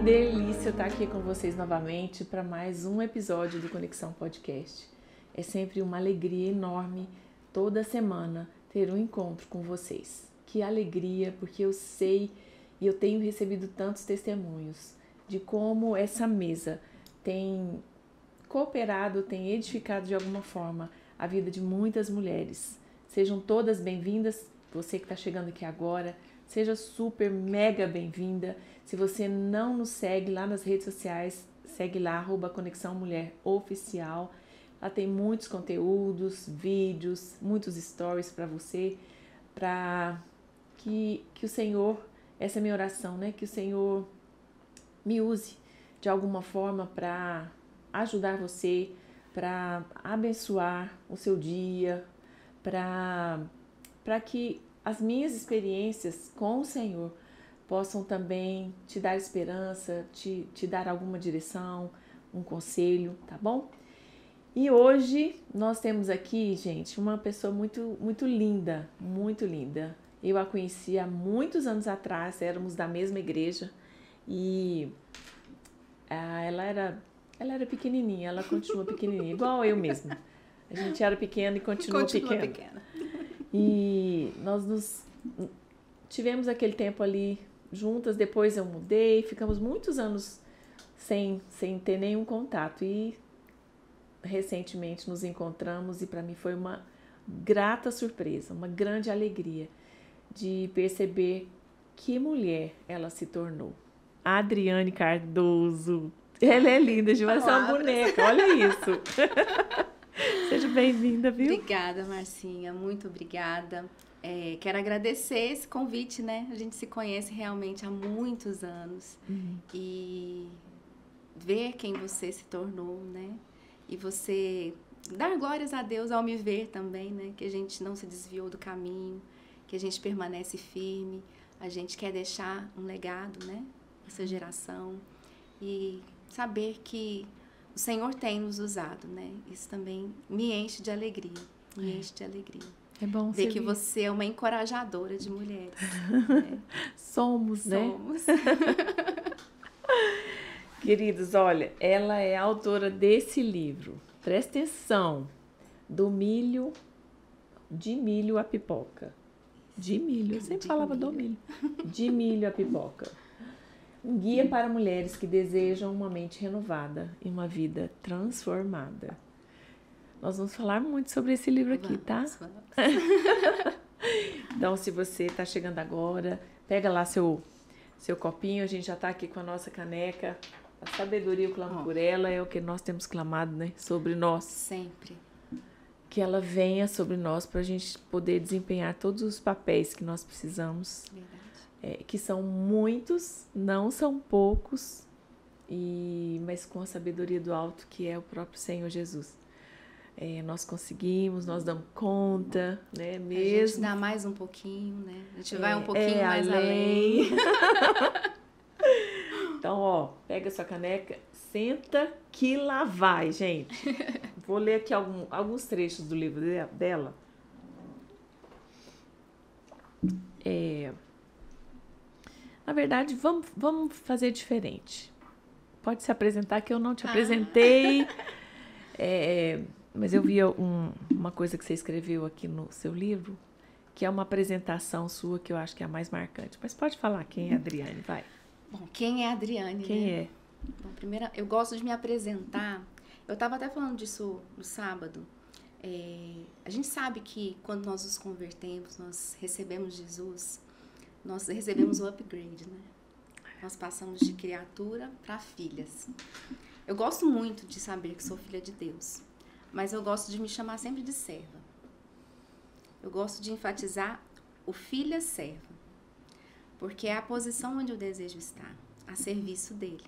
delícia estar aqui com vocês novamente para mais um episódio do Conexão Podcast. É sempre uma alegria enorme toda semana ter um encontro com vocês. Que alegria, porque eu sei e eu tenho recebido tantos testemunhos de como essa mesa tem cooperado, tem edificado de alguma forma a vida de muitas mulheres. Sejam todas bem-vindas, você que está chegando aqui agora, seja super mega bem-vinda. Se você não nos segue lá nas redes sociais, segue lá, @Conexão Mulher Oficial. Lá tem muitos conteúdos, vídeos, muitos stories para você, para que o Senhor, essa é a minha oração, né? Que o Senhor me use de alguma forma para ajudar você, para abençoar o seu dia, para que as minhas experiências com o Senhor possam também te dar esperança, te dar alguma direção, um conselho, tá bom? E hoje nós temos aqui, gente, uma pessoa muito linda, muito linda. Eu a conheci há muitos anos atrás, éramos da mesma igreja e ela era pequenininha, ela continua pequenininha, igual eu mesma. A gente era pequena e continua pequena. E nós tivemos aquele tempo ali juntas, depois eu mudei, ficamos muitos anos sem ter nenhum contato e recentemente nos encontramos e para mim foi uma grata surpresa, uma grande alegria de perceber que mulher ela se tornou. A Adriane Cardoso, ela é linda, de uma boneca, olha isso. Seja bem-vinda, viu? Obrigada, Marcinha, muito obrigada. Quero agradecer esse convite, né? A gente se conhece realmente há muitos anos e ver quem você se tornou, né? E você dar glórias a Deus ao me ver também, né? Que a gente não se desviou do caminho, que a gente permanece firme, a gente quer deixar um legado, né? Essa geração e saber que o Senhor tem nos usado, né? Isso também me enche de alegria, É bom ver que você é uma encorajadora de mulheres. Né? Somos, né? Queridos, olha, ela é autora desse livro. Presta atenção. De milho a pipoca. De milho, eu sempre falava do milho. De milho a pipoca. Um guia para mulheres que desejam uma mente renovada e uma vida transformada. Nós vamos falar muito sobre esse livro aqui, tá? Vamos. Então, se você está chegando agora, pega lá seu copinho, a gente já está aqui com a nossa caneca. A sabedoria, eu clamo por ela, é o que nós temos clamado, né? Sobre nós. Sempre. Que ela venha sobre nós para a gente poder desempenhar todos os papéis que nós precisamos. Verdade. Que são muitos, não são poucos, mas com a sabedoria do alto, que é o próprio Senhor Jesus. Nós conseguimos, nós damos conta, né? Mesmo. A gente dá mais um pouquinho, né? A gente vai um pouquinho mais além. Então, ó, pega sua caneca, senta que lá vai, gente. Vou ler aqui alguns trechos do livro dela. Na verdade, vamos fazer diferente. Pode se apresentar, que eu não te apresentei. Mas eu vi uma coisa que você escreveu aqui no seu livro, que é uma apresentação sua que eu acho que é a mais marcante. Mas pode falar quem é a Adriane, vai. Bom, quem é a Adriane, Quem né? é? Bom, primeiro, eu gosto de me apresentar. Eu estava até falando disso no sábado. A gente sabe que quando nós nos convertemos, nós recebemos Jesus, nós recebemos o upgrade, né? Nós passamos de criatura para filhas. Eu gosto muito de saber que sou filha de Deus, mas eu gosto de me chamar sempre de serva. Eu gosto de enfatizar o filha serva, porque é a posição onde eu desejo estar, a serviço dele.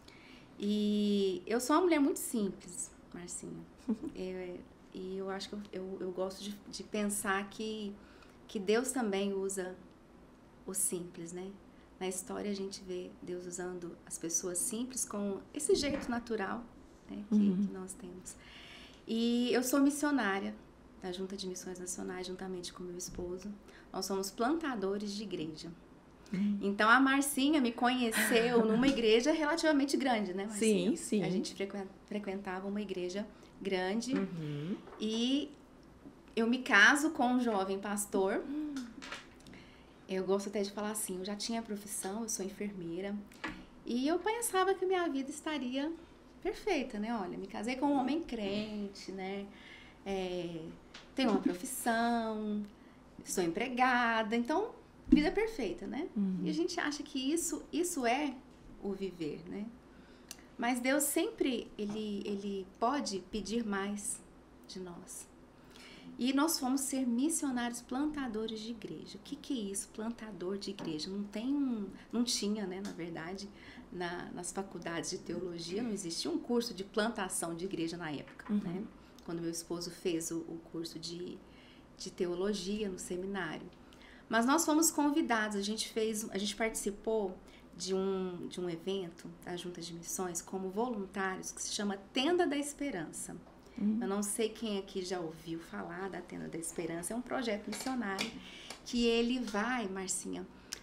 E eu sou uma mulher muito simples, Marcinha. E eu acho que eu gosto de pensar que Deus também usa o simples, né? Na história a gente vê Deus usando as pessoas simples com esse jeito natural, né, que nós temos. E eu sou missionária da Junta de Missões Nacionais, juntamente com meu esposo. Nós somos plantadores de igreja. Então, a Marcinha me conheceu numa igreja relativamente grande, né, Marcinha? Sim, sim. A gente frequentava uma igreja grande e eu me caso com um jovem pastor. Eu gosto até de falar assim, eu já tinha profissão, eu sou enfermeira. E eu pensava que minha vida estaria perfeita, né? Olha, me casei com um homem crente, né? Tenho uma profissão, sou empregada, então, vida perfeita, né? E a gente acha que isso é o viver, né? Mas Deus sempre, ele pode pedir mais de nós. E nós fomos ser missionários plantadores de igreja. O que é isso, plantador de igreja? Não tinha, né, na verdade, nas faculdades de teologia, não existia um curso de plantação de igreja na época, né? Quando meu esposo fez o curso de teologia no seminário. Mas nós fomos convidados, a gente participou de um evento da Junta de Missões como voluntários que se chama Tenda da Esperança. Eu não sei quem aqui já ouviu falar da Tenda da Esperança. É um projeto missionário que ele vai, Marcinha,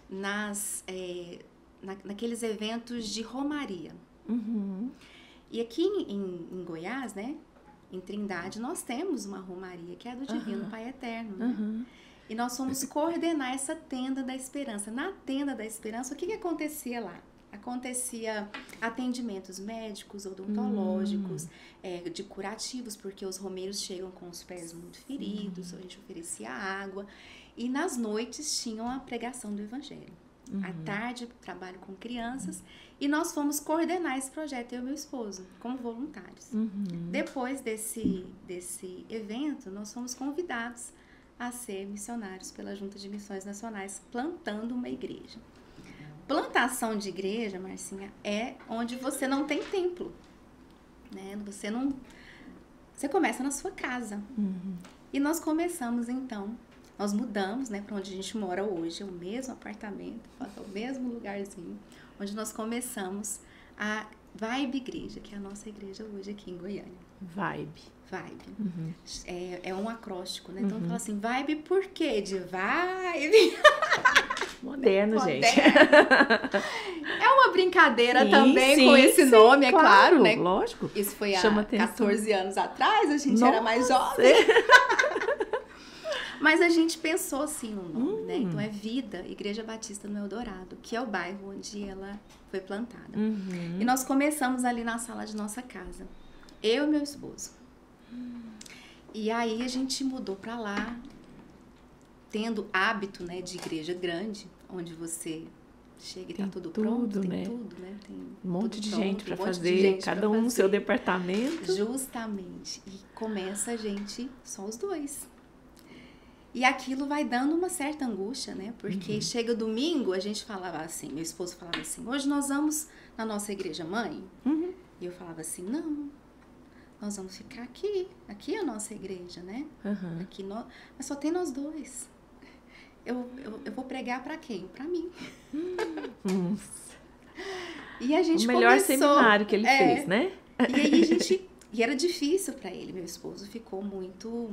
naqueles eventos de romaria. E aqui em Goiás, né, em Trindade, nós temos uma romaria que é a do Divino Pai Eterno, né? E nós fomos coordenar essa Tenda da Esperança. Na Tenda da Esperança, o que acontecia lá? Acontecia atendimentos médicos, odontológicos, de curativos, porque os romeiros chegam com os pés muito feridos, a gente oferecia água. E nas noites tinham a pregação do Evangelho. À tarde, trabalho com crianças. E nós fomos coordenar esse projeto, eu e meu esposo, como voluntários. Depois desse evento, nós fomos convidados a ser missionários pela Junta de Missões Nacionais, plantando uma igreja. Plantação de igreja, Marcinha, é onde você não tem templo, né? Você começa na sua casa. E nós começamos, então, nós mudamos, né, para onde a gente mora hoje, é o mesmo apartamento, é o mesmo lugarzinho, onde nós começamos a Vibe Igreja, que é a nossa igreja hoje aqui em Goiânia. Vibe. É um acróstico, né? Então, fala assim, vibe por quê? De vibe. Moderno, gente. É uma brincadeira também com esse nome, é claro, né? Lógico. Isso foi há 14 anos atrás, a gente era mais jovem. Mas a gente pensou assim no nome, né? Então é Vida, Igreja Batista no Eldorado, que é o bairro onde ela foi plantada. E nós começamos ali na sala de nossa casa. Eu e meu esposo. E aí a gente mudou pra lá, tendo hábito, né, de igreja grande, onde você chega e tá tudo pronto, tem tudo, né? Tem um monte de gente pra fazer, cada um no seu departamento. Justamente. E começa a gente, só os dois. E aquilo vai dando uma certa angústia, né? Porque chega domingo, a gente falava assim, meu esposo falava assim, hoje nós vamos na nossa igreja mãe? E eu falava assim, não, nós vamos ficar aqui é a nossa igreja, né? Aqui mas só tem nós dois. Eu vou pregar pra quem? Pra mim. E a gente o melhor começou, seminário que ele fez, né? E aí e era difícil pra ele, meu esposo ficou muito...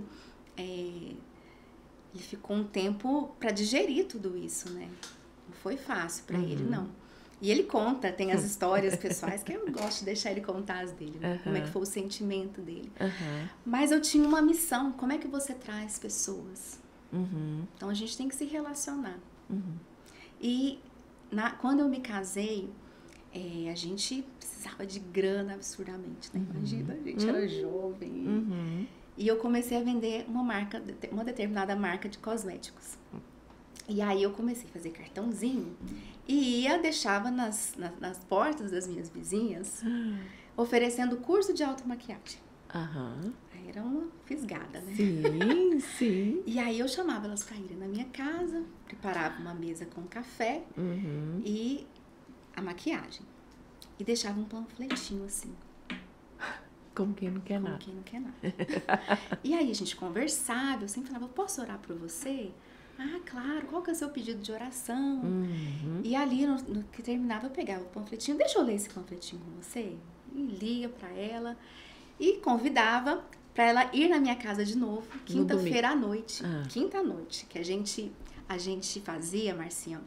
Ele ficou um tempo para digerir tudo isso, né? Não foi fácil para ele, não. E ele conta, tem as histórias pessoais que eu gosto de deixar ele contar as dele, né? Como é que foi o sentimento dele. Mas eu tinha uma missão, como é que você traz pessoas? Então a gente tem que se relacionar. E quando eu me casei, a gente precisava de grana absurdamente, né? Imagina, a gente era jovem. E eu comecei a vender uma determinada marca de cosméticos. E aí eu comecei a fazer cartãozinho e deixava nas portas das minhas vizinhas, oferecendo curso de automaquiagem. Aí era uma fisgada, né? Sim, sim. E aí eu chamava elas para irem na minha casa, preparava uma mesa com café e a maquiagem. E deixava um panfletinho assim. Como quem não quer nada. Como quem não quer nada. E aí a gente conversava, eu sempre falava, posso orar por você? Ah, claro, qual que é o seu pedido de oração? E ali, no que terminava, eu pegava o panfletinho, deixa eu ler esse panfletinho com você. E lia pra ela e convidava pra ela ir na minha casa de novo, quinta-feira à noite. Quinta à noite, que a gente fazia, Marcinha,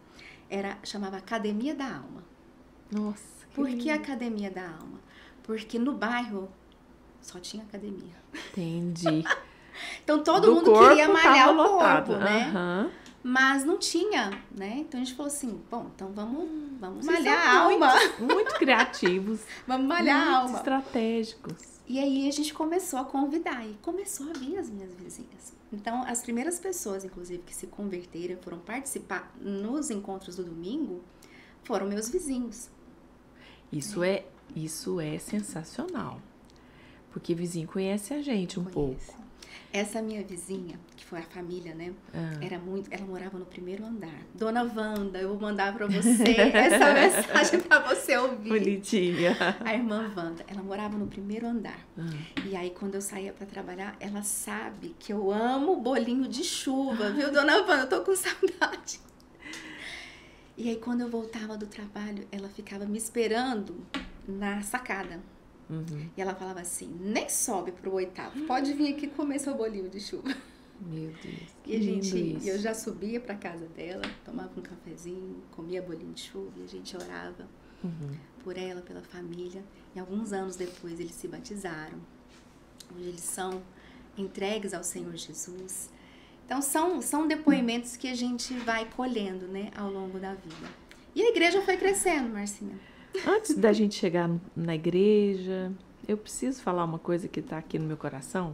chamava Academia da Alma. Nossa, Por que Academia da Alma? Porque no bairro só tinha academia. Entendi. Então todo mundo queria malhar o corpo, né? Uhum. Mas não tinha, né? Então a gente falou assim, bom, então vamos malhar a alma. Muito criativos. Vamos malhar a alma. Estratégicos. E aí a gente começou a convidar, e começou a vir as minhas vizinhas. Então, as primeiras pessoas, inclusive, que se converteram, foram participar nos encontros do domingo, foram meus vizinhos. Isso é sensacional. Porque vizinho conhece a gente pouco. Essa minha vizinha, que foi a família, né? Ela morava no primeiro andar. Dona Wanda, eu vou mandar pra você essa mensagem pra você ouvir. Bonitinha. A irmã Wanda, ela morava no primeiro andar. E aí, quando eu saía pra trabalhar, ela sabe que eu amo bolinho de chuva, viu, Dona Wanda? Eu tô com saudade. E aí, quando eu voltava do trabalho, ela ficava me esperando na sacada. E ela falava assim, nem sobe pro 8º, pode vir aqui comer seu bolinho de chuva. Meu Deus, e eu já subia pra casa dela, tomava um cafezinho, comia bolinho de chuva e a gente orava por ela, pela família. E alguns anos depois eles se batizaram. Hoje eles são entregues ao Senhor Jesus. Então são depoimentos que a gente vai colhendo, né, ao longo da vida. E a igreja foi crescendo, Marcinha. Antes da gente chegar na igreja, eu preciso falar uma coisa que está aqui no meu coração.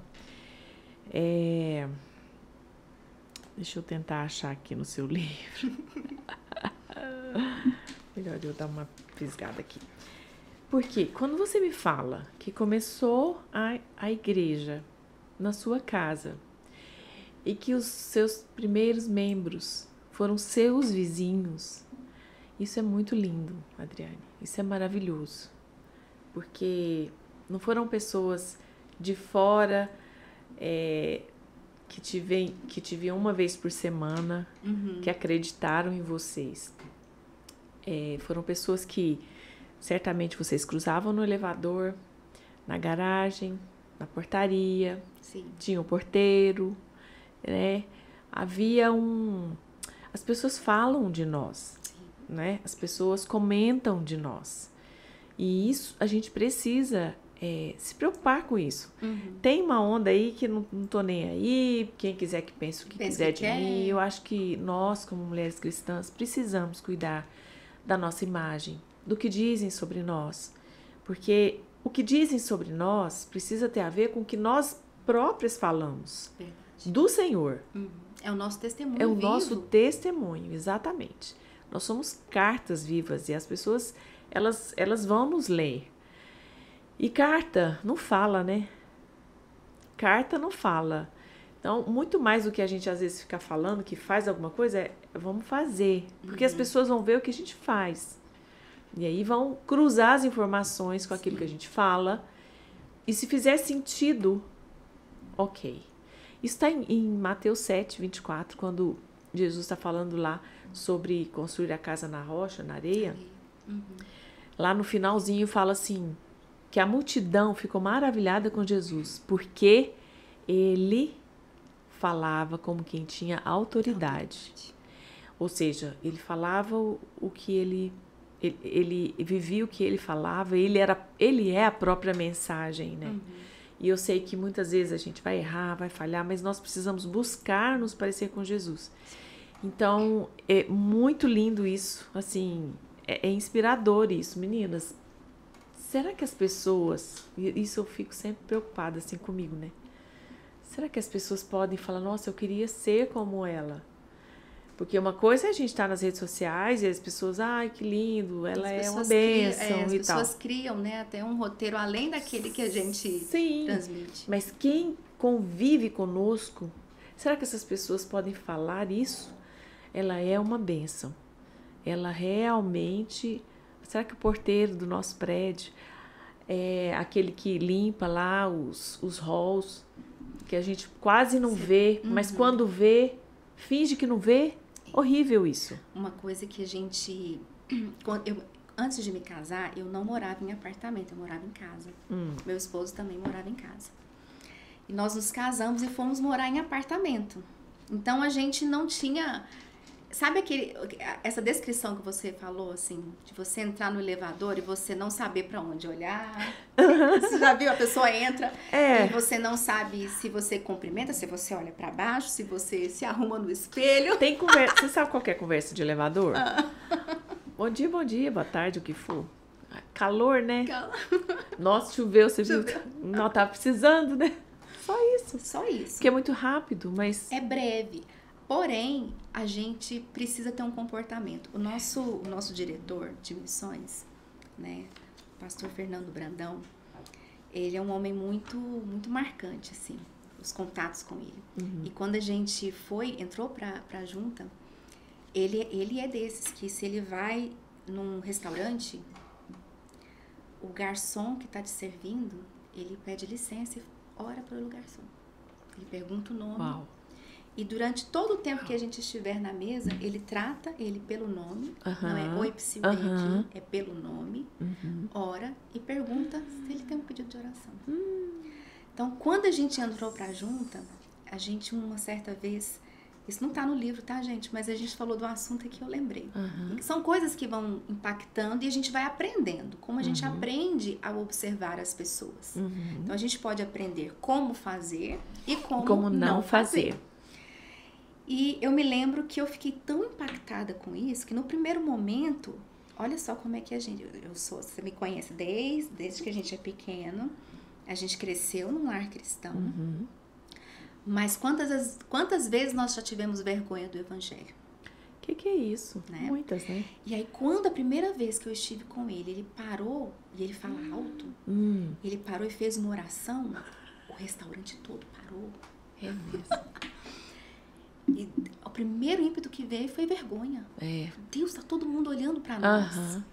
Deixa eu tentar achar aqui no seu livro. Melhor eu dar uma fisgada aqui. Porque quando você me fala que começou a igreja na sua casa e que os seus primeiros membros foram seus vizinhos, isso é muito lindo, Adriane. Isso é maravilhoso. Porque não foram pessoas de fora que te viam uma vez por semana, que acreditaram em vocês. Foram pessoas que certamente vocês cruzavam no elevador, na garagem, na portaria. Sim. Tinha um porteiro, né? Havia As pessoas falam de nós. Né? As pessoas comentam de nós. E isso, a gente precisa se preocupar com isso. Tem uma onda aí que não tô nem aí, quem quiser que pense o que quiser de mim. Eu acho que nós, como mulheres cristãs, precisamos cuidar da nossa imagem, do que dizem sobre nós. Porque o que dizem sobre nós precisa ter a ver com o que nós próprias falamos. Verdade. Do Senhor. É o nosso testemunho. É o nosso testemunho, exatamente. Nós somos cartas vivas e as pessoas, elas vão nos ler. E carta não fala, né? Carta não fala. Então, muito mais do que a gente às vezes fica falando, que faz alguma coisa, vamos fazer. Porque as pessoas vão ver o que a gente faz. E aí vão cruzar as informações com aquilo que a gente fala. E se fizer sentido, ok. Isso está em Mateus 7, 24, quando Jesus está falando lá sobre construir a casa na rocha, na areia. Lá no finalzinho fala assim, que a multidão ficou maravilhada com Jesus, porque ele falava como quem tinha autoridade. Ou seja, ele falava o que ele vivia o que ele falava, ele é a própria mensagem, né? E eu sei que muitas vezes a gente vai errar, vai falhar, mas nós precisamos buscar nos parecer com Jesus. Então, é muito lindo isso, assim, é inspirador isso. Meninas, será que as pessoas, isso eu fico sempre preocupada assim comigo, né? Será que as pessoas podem falar, nossa, eu queria ser como ela? Porque uma coisa é a gente estar nas redes sociais e as pessoas, ai, que lindo, ela é uma bênção e tal. As pessoas criam, né, até um roteiro além daquele que a gente transmite. Mas quem convive conosco, será que essas pessoas podem falar isso? Ela é uma bênção. Ela realmente... Será que o porteiro do nosso prédio é aquele que limpa lá os halls, que a gente quase não vê, mas quando vê, finge que não vê? Horrível isso. Uma coisa que a gente... Antes de me casar, eu não morava em apartamento, eu morava em casa. Meu esposo também morava em casa. E nós nos casamos e fomos morar em apartamento. Então, a gente não tinha Sabe essa descrição que você falou, assim, de você entrar no elevador e você não saber para onde olhar? Você já viu? A pessoa entra e você não sabe se você cumprimenta, se você olha para baixo, se você se arruma no espelho. Tem conversa. Você sabe qual que é conversa de elevador? Bom dia, boa tarde, o que for. Calor, né? Nossa, choveu, você viu? Não tá precisando, né? Só isso. Só isso. Porque é muito rápido, mas... É breve. Porém, a gente precisa ter um comportamento. O nosso diretor de missões, né, o pastor Fernando Brandão, ele é um homem muito, muito marcante, assim, os contatos com ele. E quando a gente entrou para a junta, ele é desses que, se ele vai num restaurante, o garçom que está te servindo, ele pede licença e ora pelo garçom. Ele pergunta o nome. Uau. E durante todo o tempo que a gente estiver na mesa, ele trata ele pelo nome, não é oi, psiu, aqui, é pelo nome, ora e pergunta se ele tem um pedido de oração. Então, quando a gente entrou para a junta, a gente uma certa vez, isso não está no livro, tá, gente? Mas a gente falou do assunto que eu lembrei. São coisas que vão impactando e a gente vai aprendendo, como a gente aprende a observar as pessoas. Então, a gente pode aprender como fazer e como não fazer. E eu me lembro que eu fiquei tão impactada com isso, que no primeiro momento, olha só como é que você me conhece desde que a gente é pequeno, a gente cresceu num lar cristão, mas quantas vezes nós já tivemos vergonha do evangelho? Que é isso? Né? Muitas, né? E aí, quando a primeira vez que eu estive com ele parou, e ele fala alto, ele parou e fez uma oração, o restaurante todo parou. É mesmo. E o primeiro ímpeto que veio foi vergonha. Deus, tá todo mundo olhando para nós.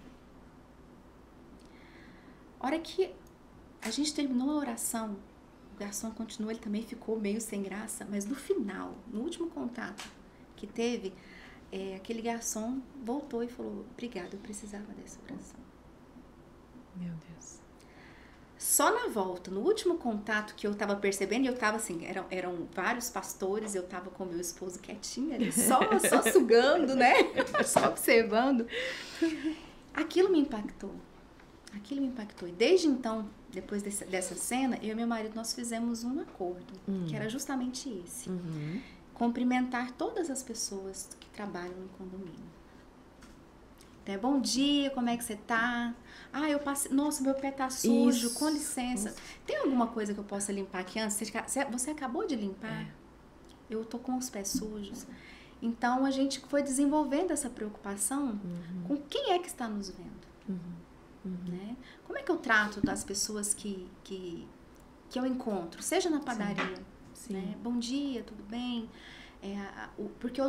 A hora que a gente terminou a oração, o garçom continuou, ele também ficou meio sem graça, mas no final, no último contato que teve, aquele garçom voltou e falou: obrigada, eu precisava dessa oração. Meu Deus. Só na volta, no último contato que eu tava percebendo, e eu tava assim, eram vários pastores, eu tava com meu esposo quietinha ali, só sugando, né? Só observando. Aquilo me impactou. E desde então, depois dessa cena, eu e meu marido, nós fizemos um acordo, que era justamente esse. Cumprimentar todas as pessoas que trabalham no condomínio. Bom dia, como é que você tá? Eu passei, nossa, meu pé tá sujo, isso. Com licença. Tem alguma coisa que eu possa limpar aqui antes? Você acabou de limpar? Eu tô com os pés sujos. Então, a gente foi desenvolvendo essa preocupação com quem é que está nos vendo. Né? Como é que eu trato das pessoas que eu encontro? Seja na padaria. Sim. Né? Bom dia, tudo bem? Porque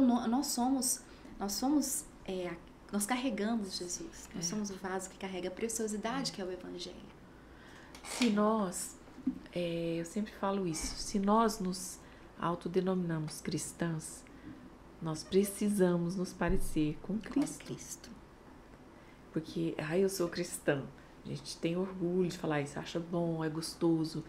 nós carregamos Jesus. Nós somos o vaso que carrega a preciosidade que é o Evangelho. Se nós, eu sempre falo isso, se nós nos autodenominamos cristãs, nós precisamos nos parecer com Cristo. Porque, eu sou cristã. A gente tem orgulho de falar isso, acha bom, é gostoso.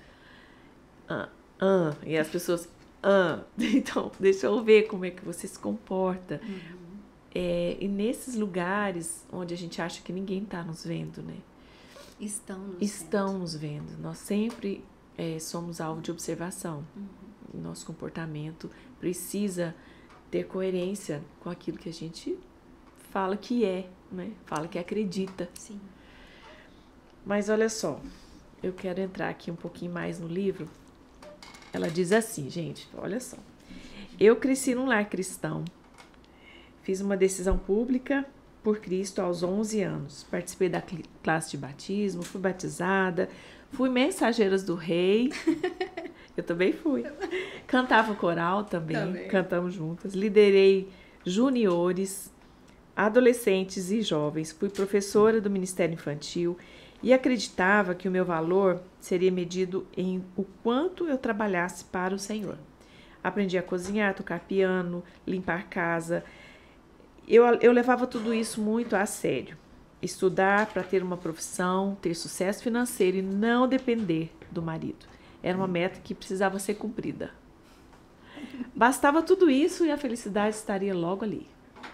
E as pessoas, então, deixa eu ver como é que você se comporta. E nesses lugares onde a gente acha que ninguém está nos vendo, né? Estão nos vendo. Nós sempre somos alvo de observação. Nosso comportamento precisa ter coerência com aquilo que a gente fala que né? Fala que acredita. Sim. Mas olha só, eu quero entrar aqui um pouquinho mais no livro. Ela diz assim, gente, olha só. Eu cresci num lar cristão. Fiz uma decisão pública por Cristo aos 11 anos. Participei da classe de batismo, fui batizada, fui mensageiras do rei. Eu também fui. Cantava coral também, cantamos juntas. Liderei juniores, adolescentes e jovens. Fui professora do Ministério Infantil e acreditava que o meu valor seria medido em o quanto eu trabalhasse para o Senhor. Aprendi a cozinhar, tocar piano, limpar casa. Eu levava tudo isso muito a sério. Estudar para ter uma profissão, ter sucesso financeiro e não depender do marido. Era uma meta que precisava ser cumprida. Bastava tudo isso e a felicidade estaria logo ali.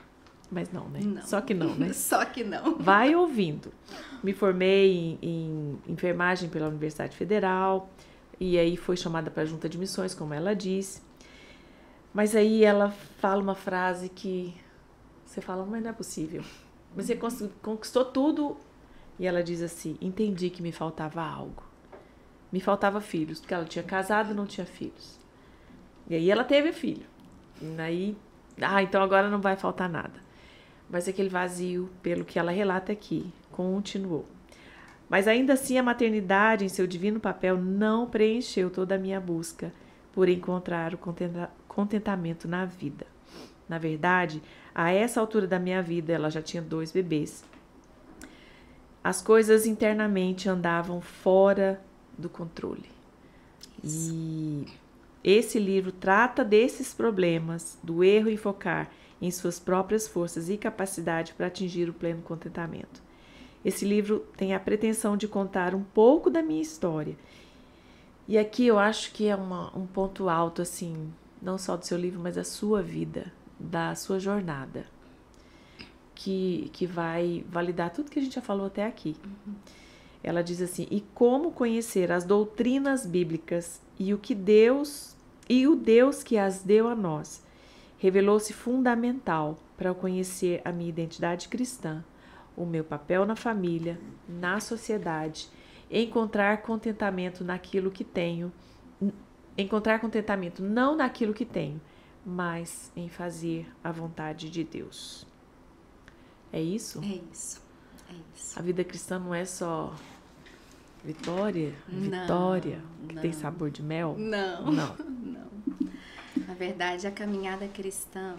Mas não, né? Não. Só que não, né? Só que não. Vai ouvindo. Me formei em enfermagem pela Universidade Federal e aí foi chamada para a Junta de Missões, como ela disse. Mas aí ela fala uma frase que você fala, mas não é possível. Mas você conquistou tudo. E ela diz assim, entendi que me faltava algo. Me faltava filhos, porque ela tinha casado e não tinha filhos. E aí ela teve filho. E aí, então agora não vai faltar nada. Mas aquele vazio, pelo que ela relata aqui, continuou. Mas ainda assim a maternidade, em seu divino papel, não preencheu toda a minha busca por encontrar o contentamento na vida. Na verdade, a essa altura da minha vida, ela já tinha 2 bebês. As coisas internamente andavam fora do controle. Isso. E esse livro trata desses problemas, do erro em focar em suas próprias forças e capacidade para atingir o pleno contentamento. Esse livro tem a pretensão de contar um pouco da minha história. E aqui eu acho que é um ponto alto, assim, não só do seu livro, mas da sua vida, da sua jornada, que vai validar tudo que a gente já falou até aqui. Ela diz assim, e como conhecer as doutrinas bíblicas e o Deus que as deu a nós, revelou-se fundamental para eu conhecer a minha identidade cristã, o meu papel na família, na sociedade, encontrar contentamento naquilo que tenho, encontrar contentamento não naquilo que tenho, mas em fazer a vontade de Deus. É isso? É isso. É isso. A vida cristã não é só vitória, que tem sabor de mel? Não. Na verdade, a caminhada cristã,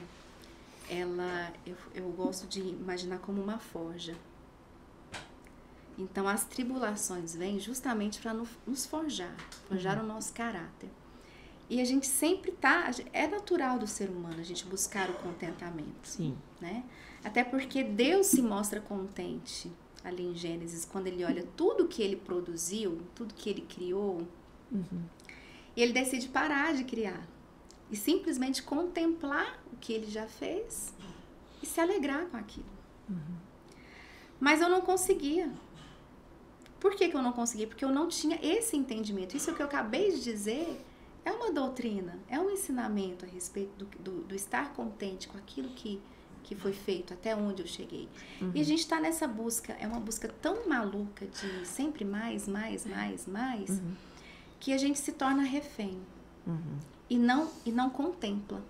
eu gosto de imaginar como uma forja. Então, as tribulações vêm justamente para nos forjar o nosso caráter. E a gente sempre é natural do ser humano a gente buscar o contentamento. Sim. Né? Até porque Deus se mostra contente ali em Gênesis, quando ele olha tudo que ele produziu, tudo que ele criou, e ele decide parar de criar e simplesmente contemplar o que ele já fez e se alegrar com aquilo. Mas eu não conseguia. Por que eu não conseguia? Porque eu não tinha esse entendimento. Isso que eu acabei de dizer é uma doutrina, é um ensinamento a respeito do estar contente com aquilo que foi feito, até onde eu cheguei. E a gente está nessa busca, é uma busca tão maluca de sempre mais, que a gente se torna refém e não contempla.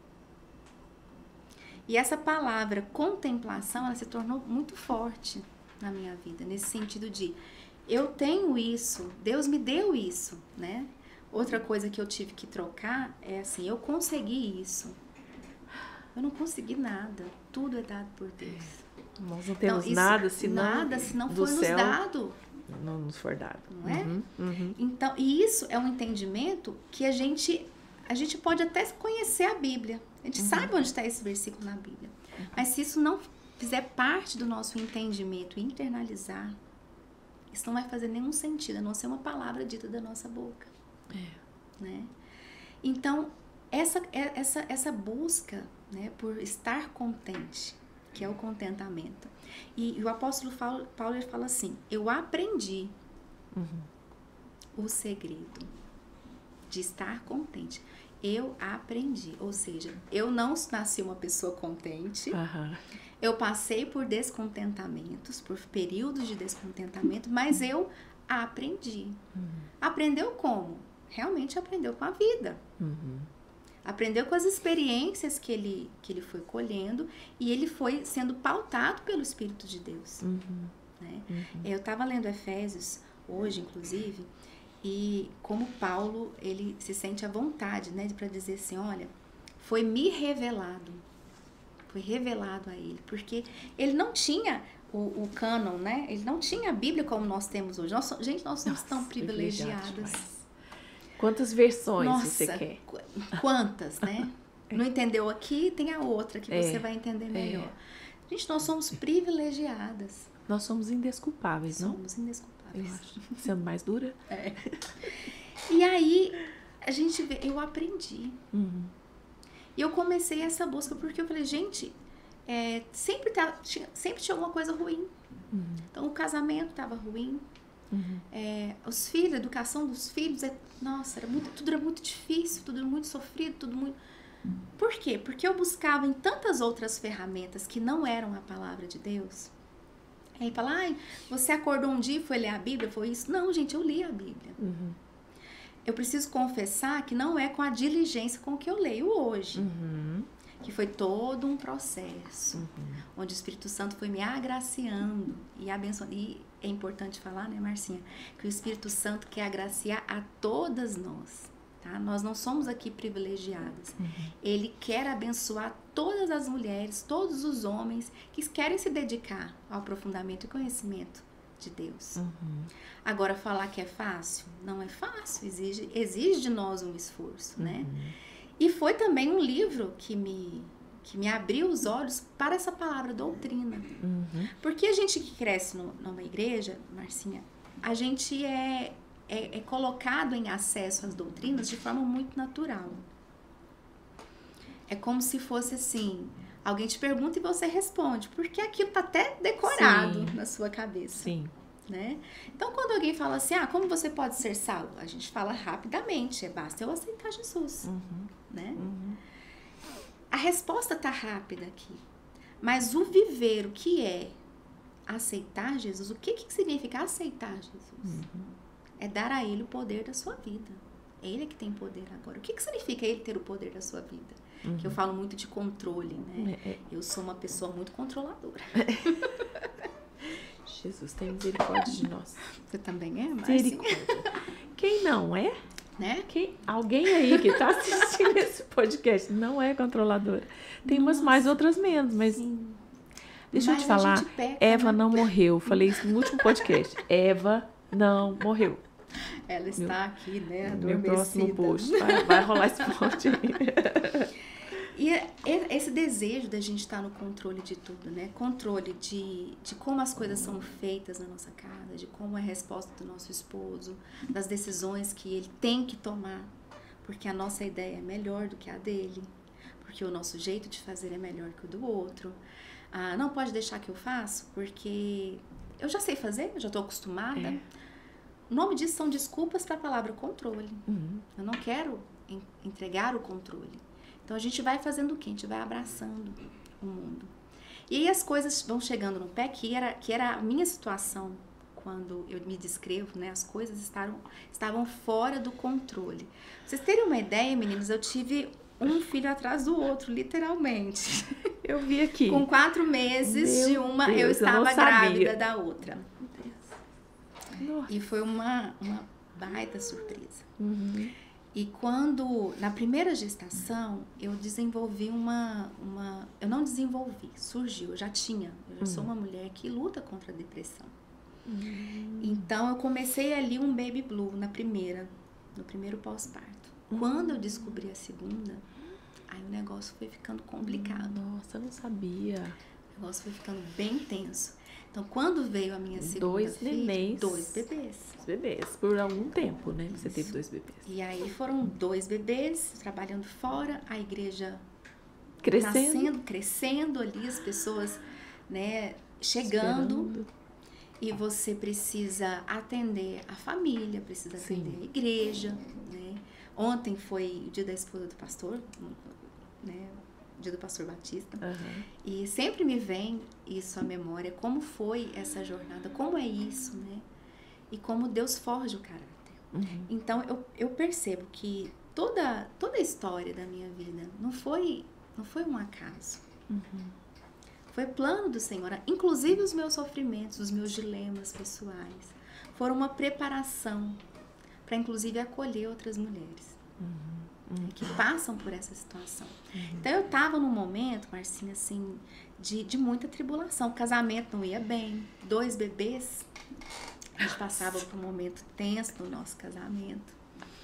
E essa palavra contemplação, ela se tornou muito forte na minha vida, nesse sentido de eu tenho isso, Deus me deu isso, né? Outra coisa que eu tive que trocar é assim, eu consegui isso. Eu não consegui nada. Tudo é dado por Deus. Nós não temos nada se não for nos dado. Não nos for dado. Não é? Então, e isso é um entendimento que a gente pode até conhecer a Bíblia. A gente sabe onde está esse versículo na Bíblia. Mas se isso não fizer parte do nosso entendimento e internalizar, isso não vai fazer nenhum sentido, a não ser uma palavra dita da nossa boca. Né? Então, essa busca, né, por estar contente, que é o contentamento. E o apóstolo Paulo ele fala assim, eu aprendi o segredo de estar contente. Eu aprendi, ou seja, eu não nasci uma pessoa contente, eu passei por descontentamentos, por períodos de descontentamento, mas eu aprendi. Aprendeu como? Realmente aprendeu com a vida. Aprendeu com as experiências que ele foi colhendo e ele foi sendo pautado pelo Espírito de Deus. Né? Eu estava lendo Efésios hoje, inclusive, e como Paulo, ele se sente à vontade, né, para dizer assim, olha, foi revelado a ele, porque ele não tinha o cânon, né? Ele não tinha a Bíblia como nós temos hoje. Nós somos tão privilegiadas. Quantas versões você quer? Quantas, né? Não entendeu aqui, tem a outra que você vai entender melhor. Gente, nós somos privilegiadas. Nós somos indesculpáveis, não? Somos indesculpáveis. Eu acho. Sendo mais dura? E aí, a gente vê, eu aprendi. E eu comecei essa busca porque eu falei, gente, sempre tinha alguma coisa ruim. Então, o casamento estava ruim. Os filhos, a educação dos filhos, tudo era muito difícil, tudo era muito sofrido, tudo muito... Por quê? Porque eu buscava em tantas outras ferramentas que não eram a palavra de Deus. Aí fala, você acordou um dia e foi ler a Bíblia? Foi isso? Não, gente, eu li a Bíblia. Eu preciso confessar que não é com a diligência com que eu leio hoje. Que foi todo um processo, onde o Espírito Santo foi me agraciando e abençoando. E é importante falar, né, Marcinha, que o Espírito Santo quer agraciar a todas nós, tá? Nós não somos aqui privilegiadas. Ele quer abençoar todas as mulheres, todos os homens que querem se dedicar ao aprofundamento e conhecimento de Deus. Agora, falar que é fácil, não é fácil, exige de nós um esforço, né? E foi também um livro que me abriu os olhos para essa palavra doutrina. Porque a gente que cresce numa igreja, Marcinha, a gente é colocado em acesso às doutrinas de forma muito natural. É como se fosse assim, alguém te pergunta e você responde, porque aquilo está até decorado na sua cabeça. Né? Então, quando alguém fala assim, como você pode ser salvo? A gente fala rapidamente, basta eu aceitar Jesus. Né? A resposta está rápida aqui. Mas o viver, o que é aceitar Jesus, o que significa aceitar Jesus? É dar a Ele o poder da sua vida. Ele é que tem poder agora. O que significa Ele ter o poder da sua vida? Que eu falo muito de controle, né? Eu sou uma pessoa muito controladora. Jesus, tem misericórdia de nós. Você também é, Márcia? Misericórdia. Quem não é? Né? Alguém aí que está assistindo esse podcast não é controladora. Tem umas mais, outras menos, mas... Deixa eu te falar, Eva não morreu. Falei isso no último podcast. Eva não morreu. Ela está aqui, né, adormecida. Meu próximo post. Vai rolar esse post aí. E esse desejo da gente estar no controle de tudo, né? Controle de como as coisas são feitas na nossa casa, de como é a resposta do nosso esposo, das decisões que ele tem que tomar, porque a nossa ideia é melhor do que a dele, porque o nosso jeito de fazer é melhor que o do outro. Não pode deixar que eu faça, porque eu já sei fazer, eu já estou acostumada. O nome disso são desculpas para a palavra controle. Eu não quero entregar o controle. Então, a gente vai fazendo o quê? A gente vai abraçando o mundo. E aí as coisas vão chegando no pé, que era a minha situação quando eu me descrevo, né? As coisas estavam fora do controle. Pra vocês terem uma ideia, meninos, eu tive um filho atrás do outro, literalmente. Eu vi aqui. Com 4 meses de uma, eu estava grávida da outra. Nossa. E foi uma baita surpresa. E quando, na primeira gestação, eu desenvolvi eu não desenvolvi, surgiu, eu já sou uma mulher que luta contra a depressão. Então, eu comecei ali um baby blue no primeiro pós-parto. Quando eu descobri a segunda, aí o negócio foi ficando complicado. Nossa, eu não sabia. O negócio foi ficando bem tenso. Então, quando veio a minha segunda filha... 2 bebês. 2 bebês. Por algum tempo, né? Você teve 2 bebês. E aí foram 2 bebês, trabalhando fora, a igreja crescendo ali, as pessoas, né, chegando. Esperando. E você precisa atender a família, precisa atender a igreja, né? Ontem foi o dia da esposa do pastor, né? Dia do pastor Batista, e sempre me vem isso à memória, como foi essa jornada, como é isso, né? E como Deus forja o caráter. Então, eu percebo que toda a história da minha vida não foi um acaso. Foi plano do Senhor. Inclusive os meus sofrimentos, os meus dilemas pessoais, foram uma preparação para, inclusive, acolher outras mulheres. Que passam por essa situação. Então, eu estava num momento, Marcinha, assim, de muita tribulação. O casamento não ia bem. 2 bebês. A gente passava por um momento tenso no nosso casamento.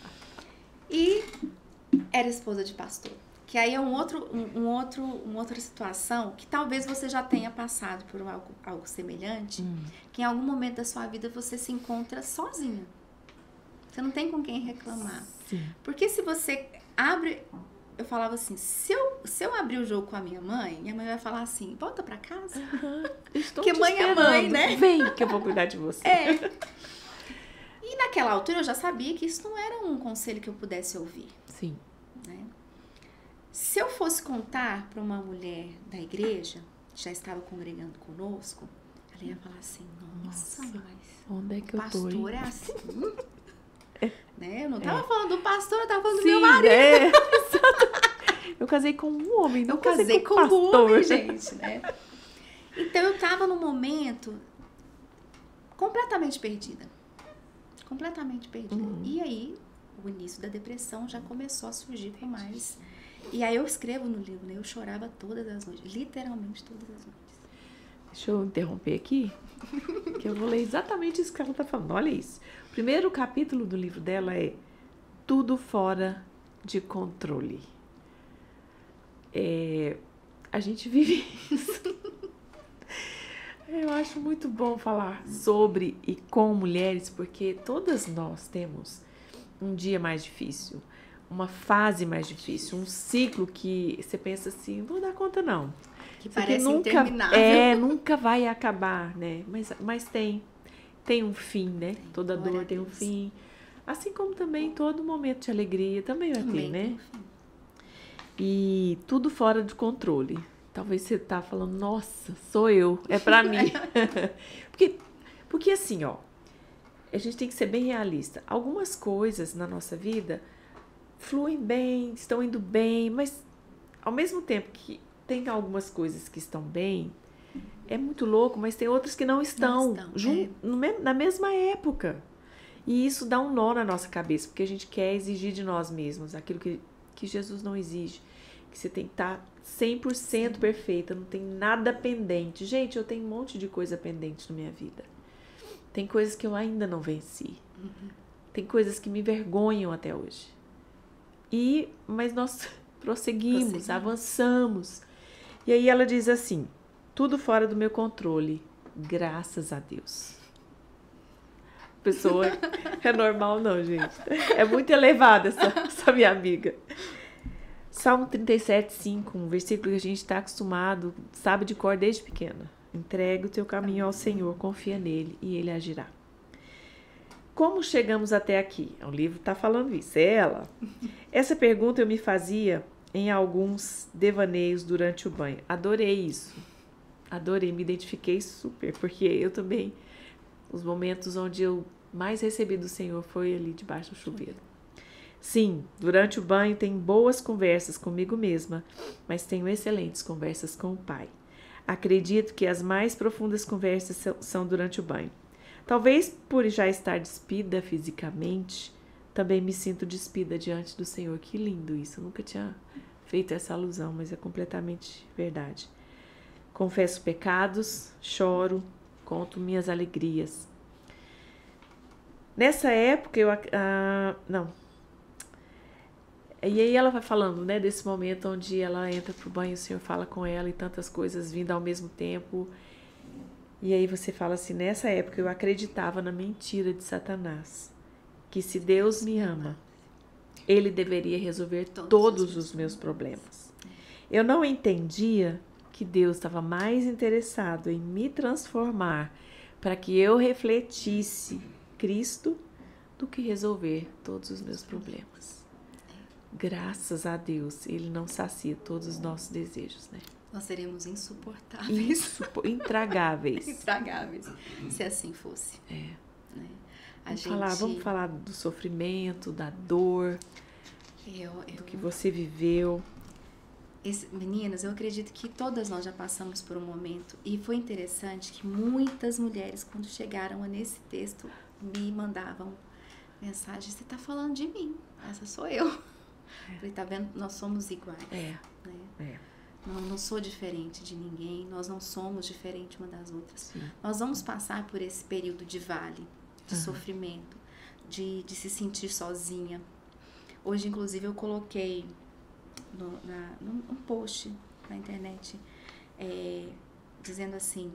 E era esposa de pastor. Que aí é uma outra situação que talvez você já tenha passado por algo semelhante, que em algum momento da sua vida você se encontra sozinha. Você não tem com quem reclamar. Porque se você abre eu falava assim, se eu abrir o jogo com a minha mãe vai falar assim, volta pra casa. Porque mãe é mãe, né? Vem que eu vou cuidar de você. E naquela altura eu já sabia que isso não era um conselho que eu pudesse ouvir. Sim. Né? Se eu fosse contar para uma mulher da igreja, que já estava congregando conosco, ela ia falar assim, nossa, mas onde é que o eu tô? pastor é assim? Né? Eu não estava falando do pastor, eu tava falando do meu marido. Eu casei com um homem, não casei com um pastor. Um homem, gente, né? Então eu estava num momento completamente perdida. Completamente perdida. E aí, o início da depressão já começou a surgir com mais. E aí eu escrevo no livro, né? Eu chorava todas as noites, literalmente todas as noites. Deixa eu interromper aqui, que eu vou ler exatamente isso que ela está falando. Olha isso. O primeiro capítulo do livro dela é Tudo Fora de Controle. A gente vive isso. Eu acho muito bom falar sobre e com mulheres, porque todas nós temos um dia mais difícil, uma fase mais difícil, um ciclo que você pensa assim, não vou dar conta não. Que parece interminável. Nunca vai acabar, né? Mas tem um fim, né? Toda dor tem um fim. Assim como também todo momento de alegria também vai ter, né? E tudo fora de controle. Talvez você tá falando, nossa, sou eu, é pra mim. porque assim, ó, a gente tem que ser bem realista. Algumas coisas na nossa vida fluem bem, estão indo bem, mas ao mesmo tempo que tem algumas coisas que estão bem, é muito louco, mas tem outras que não estão, na mesma época. E isso dá um nó na nossa cabeça, porque a gente quer exigir de nós mesmos aquilo que Jesus não exige. Que você tem que estar 100% perfeita, não tem nada pendente. Gente, eu tenho um monte de coisa pendente na minha vida. Tem coisas que eu ainda não venci. Tem coisas que me vergonham até hoje. Mas nós prosseguimos, avançamos. E aí ela diz assim, tudo fora do meu controle, graças a Deus. Pessoa é normal não, gente. É muito elevada essa minha amiga. Salmo 37:5, um versículo que a gente está acostumado, sabe de cor desde pequena. Entrega o teu caminho ao Senhor, confia nele e ele agirá. Como chegamos até aqui? O livro está falando isso, é ela. Essa pergunta eu me fazia em alguns devaneios durante o banho. Adorei isso. Adorei, me identifiquei super, porque eu também, os momentos onde eu mais recebi do Senhor foi ali debaixo do chuveiro. Sim, durante o banho tenho boas conversas comigo mesma, mas tenho excelentes conversas com o Pai. Acredito que as mais profundas conversas são durante o banho. Talvez por já estar despida fisicamente, também me sinto despida diante do Senhor. Que lindo isso, eu nunca tinha feito essa alusão, mas é completamente verdade. Confesso pecados, choro, conto minhas alegrias. Nessa época, E aí ela vai falando, né, desse momento onde ela entra pro banho, o Senhor fala com ela e tantas coisas vindo ao mesmo tempo. E aí você fala assim, nessa época eu acreditava na mentira de Satanás, que se Deus me ama, ele deveria resolver todos os meus problemas. Eu não entendia que Deus estava mais interessado em me transformar para que eu refletisse Cristo do que resolver todos os meus problemas. Graças a Deus, ele não sacia todos os nossos desejos, né? Nós seremos insuportáveis. Intragáveis. Intragáveis, se assim fosse. Né? Vamos falar do sofrimento, da dor, do que você viveu. Meninas, eu acredito que todas nós já passamos por um momento, e foi interessante que muitas mulheres, quando chegaram nesse texto, me mandavam mensagem, você está falando de mim, essa sou eu. Falei, tá vendo? Nós somos iguais. Né? Não sou diferente de ninguém, nós não somos diferentes uma das outras. Sim. Nós vamos passar por esse período de vale, de sofrimento, de se sentir sozinha. Hoje, inclusive, eu coloquei num post na internet dizendo assim,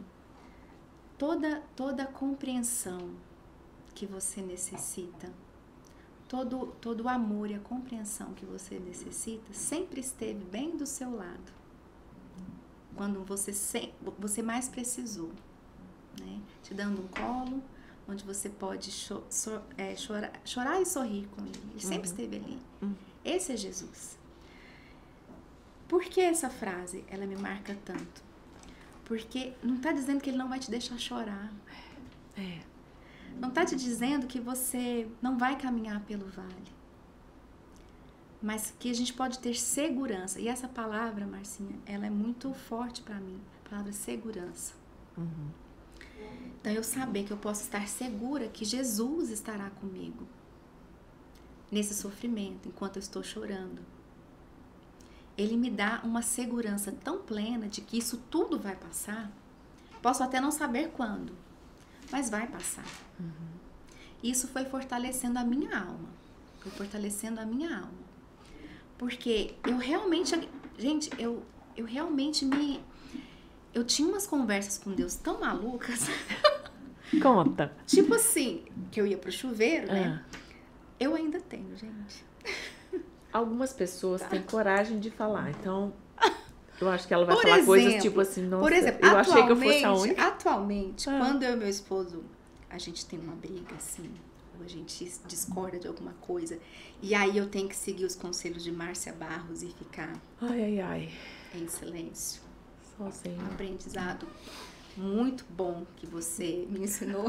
toda a compreensão que você necessita, todo o amor e a compreensão que você necessita sempre esteve bem do seu lado. Quando você mais precisou, né? Te dando um colo, onde você pode chorar e sorrir com ele. Ele sempre esteve ali. Esse é Jesus. Por que essa frase, ela me marca tanto? Porque não está dizendo que ele não vai te deixar chorar. Não está te dizendo que você não vai caminhar pelo vale. Mas que a gente pode ter segurança. E essa palavra, Marcinha, ela é muito forte para mim. A palavra segurança. Então, eu saber que eu posso estar segura que Jesus estará comigo nesse sofrimento, enquanto eu estou chorando. Ele me dá uma segurança tão plena de que isso tudo vai passar. Posso até não saber quando, mas vai passar. Isso foi fortalecendo a minha alma. Foi fortalecendo a minha alma. Porque eu realmente... Gente, eu realmente eu tinha umas conversas com Deus tão malucas. Conta. Tipo assim, que eu ia pro chuveiro, né? Eu ainda tenho, gente. Algumas pessoas têm coragem de falar, então eu acho que ela vai falar coisas tipo assim, nossa, por exemplo, eu achei que eu fosse a única. Atualmente, quando eu e meu esposo, a gente tem uma briga assim, ou a gente discorda de alguma coisa, e aí eu tenho que seguir os conselhos de Márcia Barros e ficar em silêncio. Só sei. Um aprendizado muito bom que você me ensinou.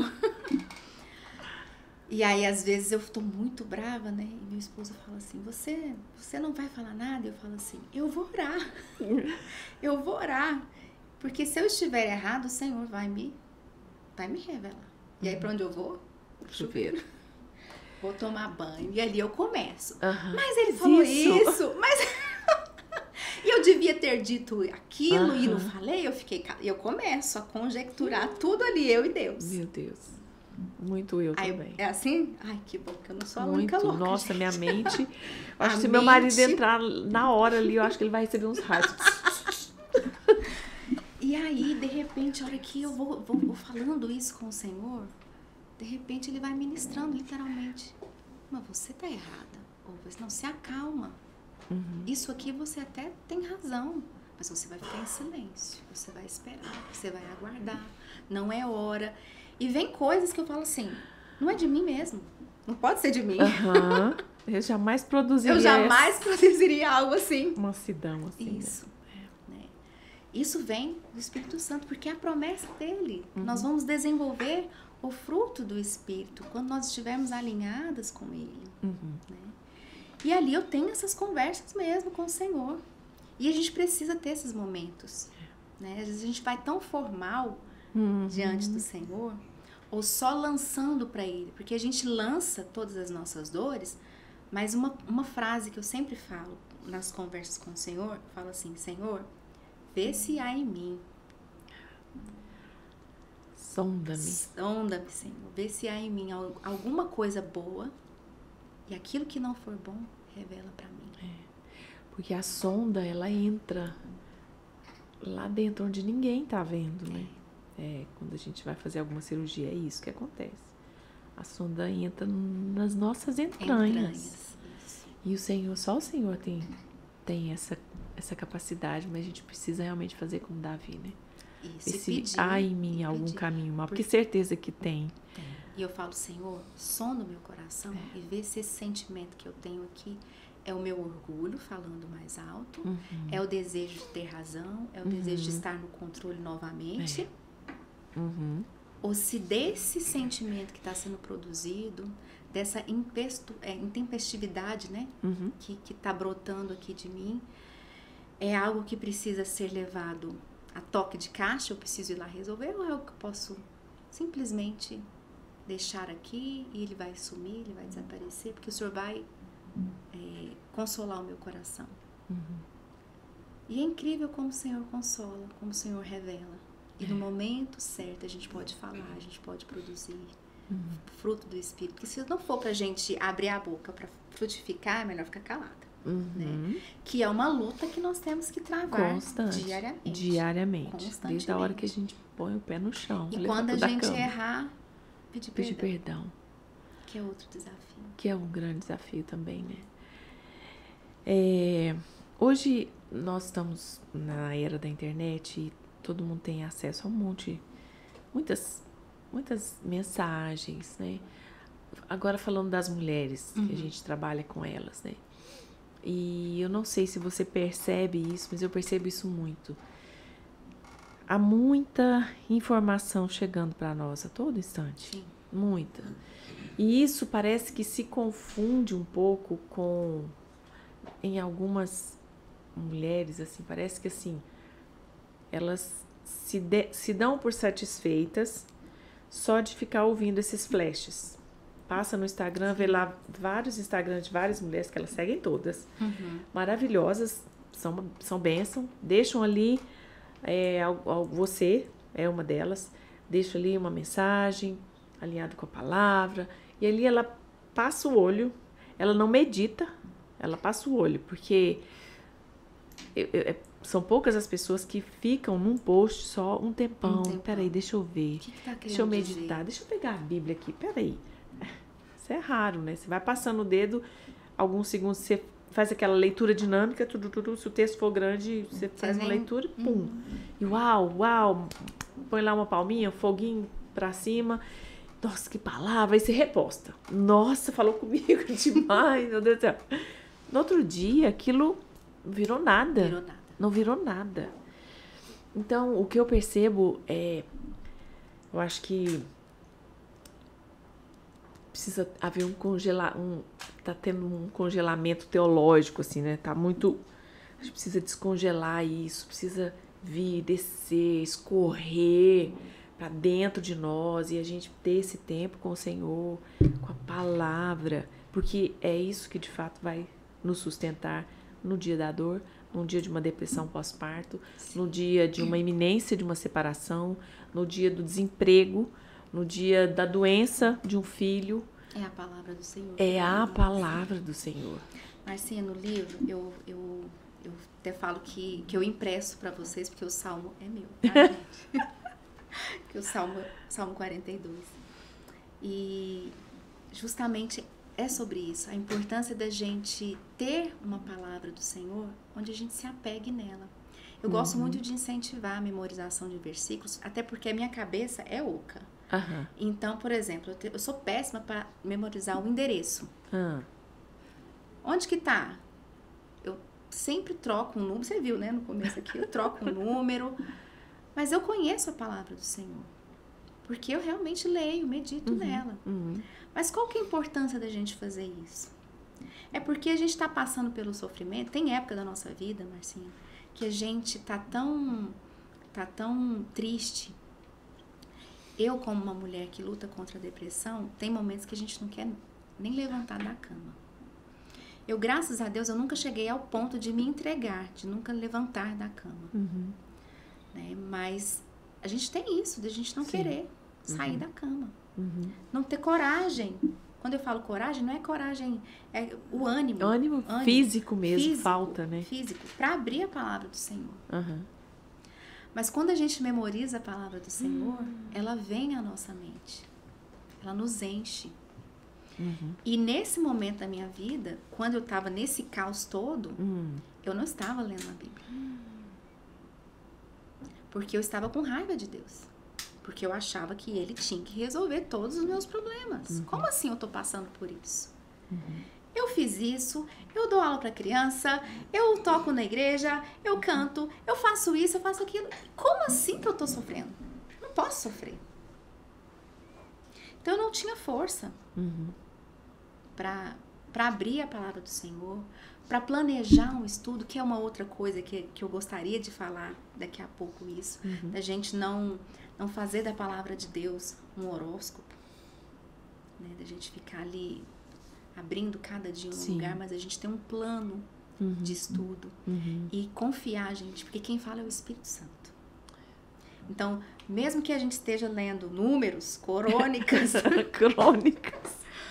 E aí, às vezes, eu tô muito brava, né? E meu esposo fala assim, você não vai falar nada? Eu falo assim, eu vou orar. Eu vou orar. Porque se eu estiver errado, o Senhor vai me revelar. E aí, pra onde eu vou? Chuveiro. Vou tomar banho. E ali eu começo. Mas ele falou isso. Mas... E eu devia ter dito aquilo e não falei. Eu começo a conjecturar tudo ali, eu e Deus. Meu Deus. Muito eu também. É assim? Ai, que bom que eu não sou a única louca. Nossa, gente. minha mente... Acho que se meu marido entrar na hora ali, eu acho que ele vai receber uns raios. E aí, de repente, a hora que eu vou falando isso com o Senhor, de repente ele vai ministrando, literalmente. Mas você tá errada. Ou não, se acalma. Isso aqui você até tem razão. Mas você vai ficar em silêncio. Você vai esperar, você vai aguardar. Não é hora... E vem coisas que eu falo assim, não é de mim mesmo. Não pode ser de mim. Eu jamais produziria algo assim. Mansidão assim. Isso. Né? Isso vem do Espírito Santo, porque é a promessa dele. Nós vamos desenvolver o fruto do Espírito quando nós estivermos alinhadas com ele. Né? E ali eu tenho essas conversas mesmo com o Senhor. E a gente precisa ter esses momentos. Né? Às vezes a gente vai tão formal... diante do Senhor, ou só lançando para Ele, porque a gente lança todas as nossas dores, mas uma frase que eu sempre falo nas conversas com o Senhor, eu falo assim, Senhor, vê se há em mim. Sonda-me. Sonda-me, Senhor, vê se há em mim alguma coisa boa, e aquilo que não for bom, revela para mim. Porque a sonda, ela entra lá dentro onde ninguém tá vendo, né? Quando a gente vai fazer alguma cirurgia, é isso que acontece. A sonda entra nas nossas entranhas. E só o Senhor tem essa capacidade, mas a gente precisa realmente fazer como Davi, né? Isso, se há em mim algum caminho mal, porque certeza que tem. E eu falo, Senhor, sonda o meu coração e vê se esse sentimento que eu tenho aqui é o meu orgulho falando mais alto, é o desejo de ter razão, é o desejo de estar no controle novamente. Ou se desse sentimento que está sendo produzido, dessa intempestividade, né, que está brotando aqui de mim, é algo que precisa ser levado a toque de caixa, eu preciso ir lá resolver, ou é algo que eu posso simplesmente deixar aqui e ele vai sumir, ele vai desaparecer, porque o Senhor vai consolar o meu coração. E é incrível como o Senhor consola, como o Senhor revela. E no momento certo a gente pode falar, a gente pode produzir fruto do Espírito. Porque se não for pra gente abrir a boca para frutificar, é melhor ficar calada. Né? Que é uma luta que nós temos que travar diariamente. Desde a hora que a gente põe o pé no chão. E quando a gente errar, pedir perdão. Que é outro desafio. Que é um grande desafio também, né? Hoje nós estamos na era da internet e todo mundo tem acesso a muitas mensagens, né? Agora falando das mulheres, que a gente trabalha com elas, né? E eu não sei se você percebe isso, mas eu percebo isso muito. Há muita informação chegando para nós a todo instante. Sim. Muita. E isso parece que se confunde um pouco em algumas mulheres, assim, parece que assim, elas se dão por satisfeitas só de ficar ouvindo esses flashes. Passa no Instagram, vê lá vários Instagrams de várias mulheres, que elas seguem todas, maravilhosas, são bênção, deixam ali, você é uma delas, deixa ali uma mensagem alinhada com a palavra, e ali ela passa o olho, ela não medita, ela passa o olho, porque são poucas as pessoas que ficam num post só um tempão. Peraí, deixa eu ver, deixa eu meditar, deixa eu pegar a Bíblia aqui, peraí. Isso é raro, né? Você vai passando o dedo, alguns segundos você faz aquela leitura dinâmica, se o texto for grande, você faz uma leitura, pum. E uau, põe lá uma palminha, um foguinho pra cima. Nossa, que palavra! Aí você reposta. Nossa, falou comigo demais, meu Deus do céu. No outro dia, aquilo virou nada. Não virou nada. Então, o que eu percebo eu acho que precisa haver tá tendo um congelamento teológico, assim, né? Tá muito... A gente precisa descongelar isso, precisa vir, descer, escorrer para dentro de nós e a gente ter esse tempo com o Senhor, com a palavra, porque é isso que de fato vai nos sustentar no dia da dor, no dia de uma depressão pós-parto, no dia de uma iminência de uma separação, no dia do desemprego, no dia da doença de um filho. É a palavra do Senhor. É a palavra do Senhor. Marcinha, no livro, eu até falo que eu impresso para vocês, porque o Salmo é meu, tá, gente? Que o Salmo 42. E justamente é sobre isso, a importância da gente ter uma palavra do Senhor onde a gente se apegue nela. Eu gosto muito de incentivar a memorização de versículos, até porque a minha cabeça é oca. Então, por exemplo, eu sou péssima para memorizar o endereço. Onde que tá? Eu sempre troco um número, você viu, né, no começo aqui, eu troco um número, mas eu conheço a palavra do Senhor, porque eu realmente leio, medito nela. Mas qual que é a importância da gente fazer isso? É porque a gente está passando pelo sofrimento, tem época da nossa vida, Marcinha, que a gente tá tão triste. Eu, como uma mulher que luta contra a depressão, tem momentos que a gente não quer nem levantar da cama. Eu, graças a Deus, eu nunca cheguei ao ponto de me entregar, de nunca levantar da cama. Né? Mas a gente tem isso, de a gente não querer sair da cama. Não ter coragem. Quando eu falo coragem, não é coragem, é o ânimo. Ânimo físico mesmo, falta, né? Físico, para abrir a palavra do Senhor. Mas quando a gente memoriza a palavra do Senhor, ela vem à nossa mente. Ela nos enche. E nesse momento da minha vida, quando eu estava nesse caos todo, eu não estava lendo a Bíblia. Porque eu estava com raiva de Deus. Porque eu achava que Ele tinha que resolver todos os meus problemas. Como assim eu estou passando por isso? Eu fiz isso, eu dou aula para criança, eu toco na igreja, eu canto, eu faço isso, eu faço aquilo. Como assim que eu estou sofrendo? Não posso sofrer. Então eu não tinha força para abrir a palavra do Senhor, para planejar um estudo, que é uma outra coisa que eu gostaria de falar daqui a pouco isso, da gente não fazer da palavra de Deus um horóscopo, né? Da gente ficar ali abrindo cada dia um lugar, mas a gente tem um plano de estudo e confiar, gente, porque quem fala é o Espírito Santo. Então, mesmo que a gente esteja lendo números, crônicas,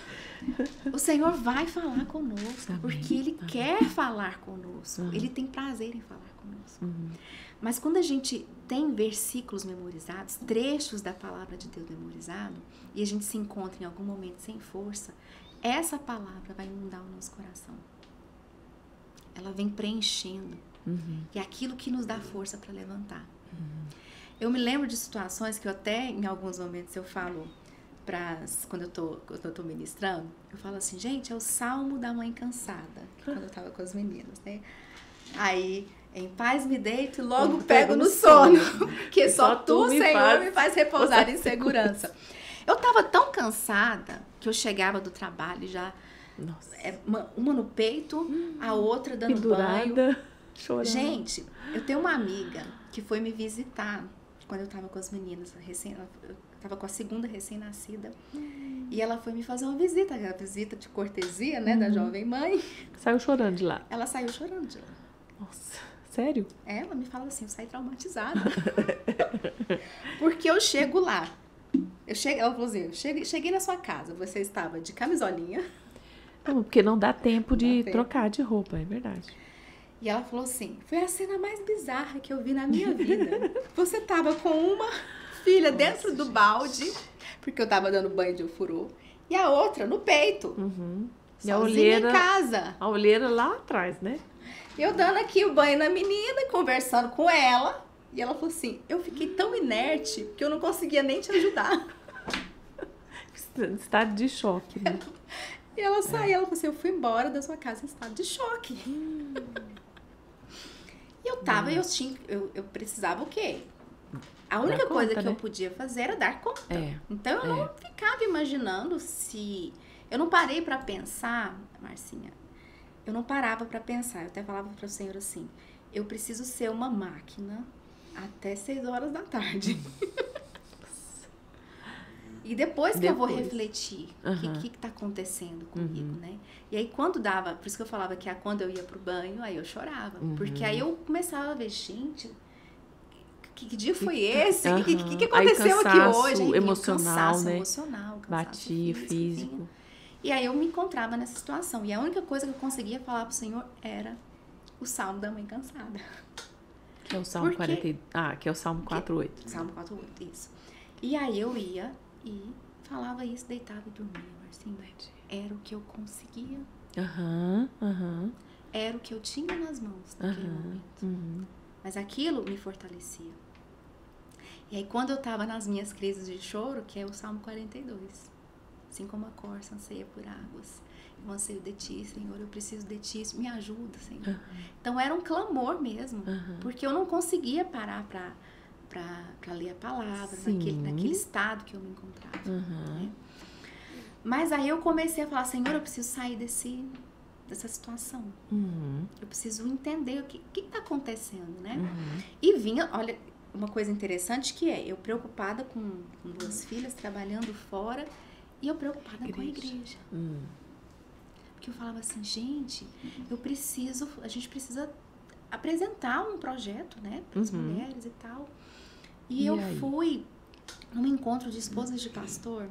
O Senhor vai falar conosco, Amém. porque Ele quer falar conosco. Ele tem prazer em falar conosco. Mas quando a gente tem versículos memorizados, trechos da palavra de Deus memorizado, e a gente se encontra em algum momento sem força, essa palavra vai inundar o nosso coração. Ela vem preenchendo. E é aquilo que nos dá força para levantar. Eu me lembro de situações que eu até, em alguns momentos, eu falo, quando eu tô ministrando, eu falo assim, gente, é o Salmo da Mãe Cansada, quando eu tava com as meninas, né? Aí, em paz me deito e logo pego no sono, porque só tu, Senhor, me faz repousar em segurança. Eu tava tão cansada que eu chegava do trabalho já, uma no peito, a outra dando pendurada, banho. chorando. Gente, eu tenho uma amiga que foi me visitar quando eu tava com as meninas, eu tava com a segunda recém-nascida, e ela foi me fazer uma visita, a visita de cortesia, né, da jovem mãe. Saiu chorando de lá. Ela saiu chorando de lá. Nossa, sério? Ela me fala assim, eu saí traumatizada. Porque eu chego lá, ela falou assim, eu cheguei na sua casa, você estava de camisolinha. Não, porque não dá tempo de trocar de roupa, é verdade. E ela falou assim, foi a cena mais bizarra que eu vi na minha vida. Você tava com uma filha dentro do balde, porque eu tava dando banho de ofurô, e a outra no peito. E a olheira, em casa. A olheira lá atrás, né? Eu dando aqui o banho na menina, conversando com ela, e ela falou assim, eu fiquei tão inerte que eu não conseguia nem te ajudar. Estado de choque, né? E ela saiu, ela falou assim, eu fui embora da sua casa em estado de choque. E eu tava, eu precisava o quê? A única coisa que eu podia fazer era dar conta. Então eu não ficava imaginando se... Eu não parei pra pensar, Marcinha, eu não parava pra pensar. Eu até falava pro Senhor assim, eu preciso ser uma máquina até 6 horas da tarde. E depois que eu vou refletir o que tá acontecendo comigo, né? E aí quando dava, por isso que eu falava que quando eu ia pro banho, aí eu chorava. Porque aí eu começava a ver, gente, que dia foi esse? O que aconteceu aqui hoje? Aí emocional, né? Emocional, cansaço batia, físico. E aí eu me encontrava nessa situação. E a única coisa que eu conseguia falar pro Senhor era o Salmo da Mãe Cansada. Que é o Salmo 40... que é o Salmo 4:8. Salmo 4:8, isso. E aí eu ia e falava isso, deitava e dormia, Marcinha. Era o que eu conseguia. Era o que eu tinha nas mãos naquele momento. Mas aquilo me fortalecia. E aí quando eu tava nas minhas crises de choro, que é o Salmo 42. Assim como a corça anseia por águas, eu anseio de ti, Senhor, eu preciso de ti, me ajuda, Senhor. Então era um clamor mesmo, porque eu não conseguia parar para ler a palavra, naquele estado que eu me encontrava. Né? Mas aí eu comecei a falar, Senhor, eu preciso sair dessa situação. Eu preciso entender o que está acontecendo, né? E vinha, olha, uma coisa interessante que eu preocupada com 2 filhas, trabalhando fora, e eu preocupada com a igreja. Porque eu falava assim, gente, a gente precisa apresentar um projeto, né, para as mulheres e tal. E eu fui num encontro de esposas de pastor,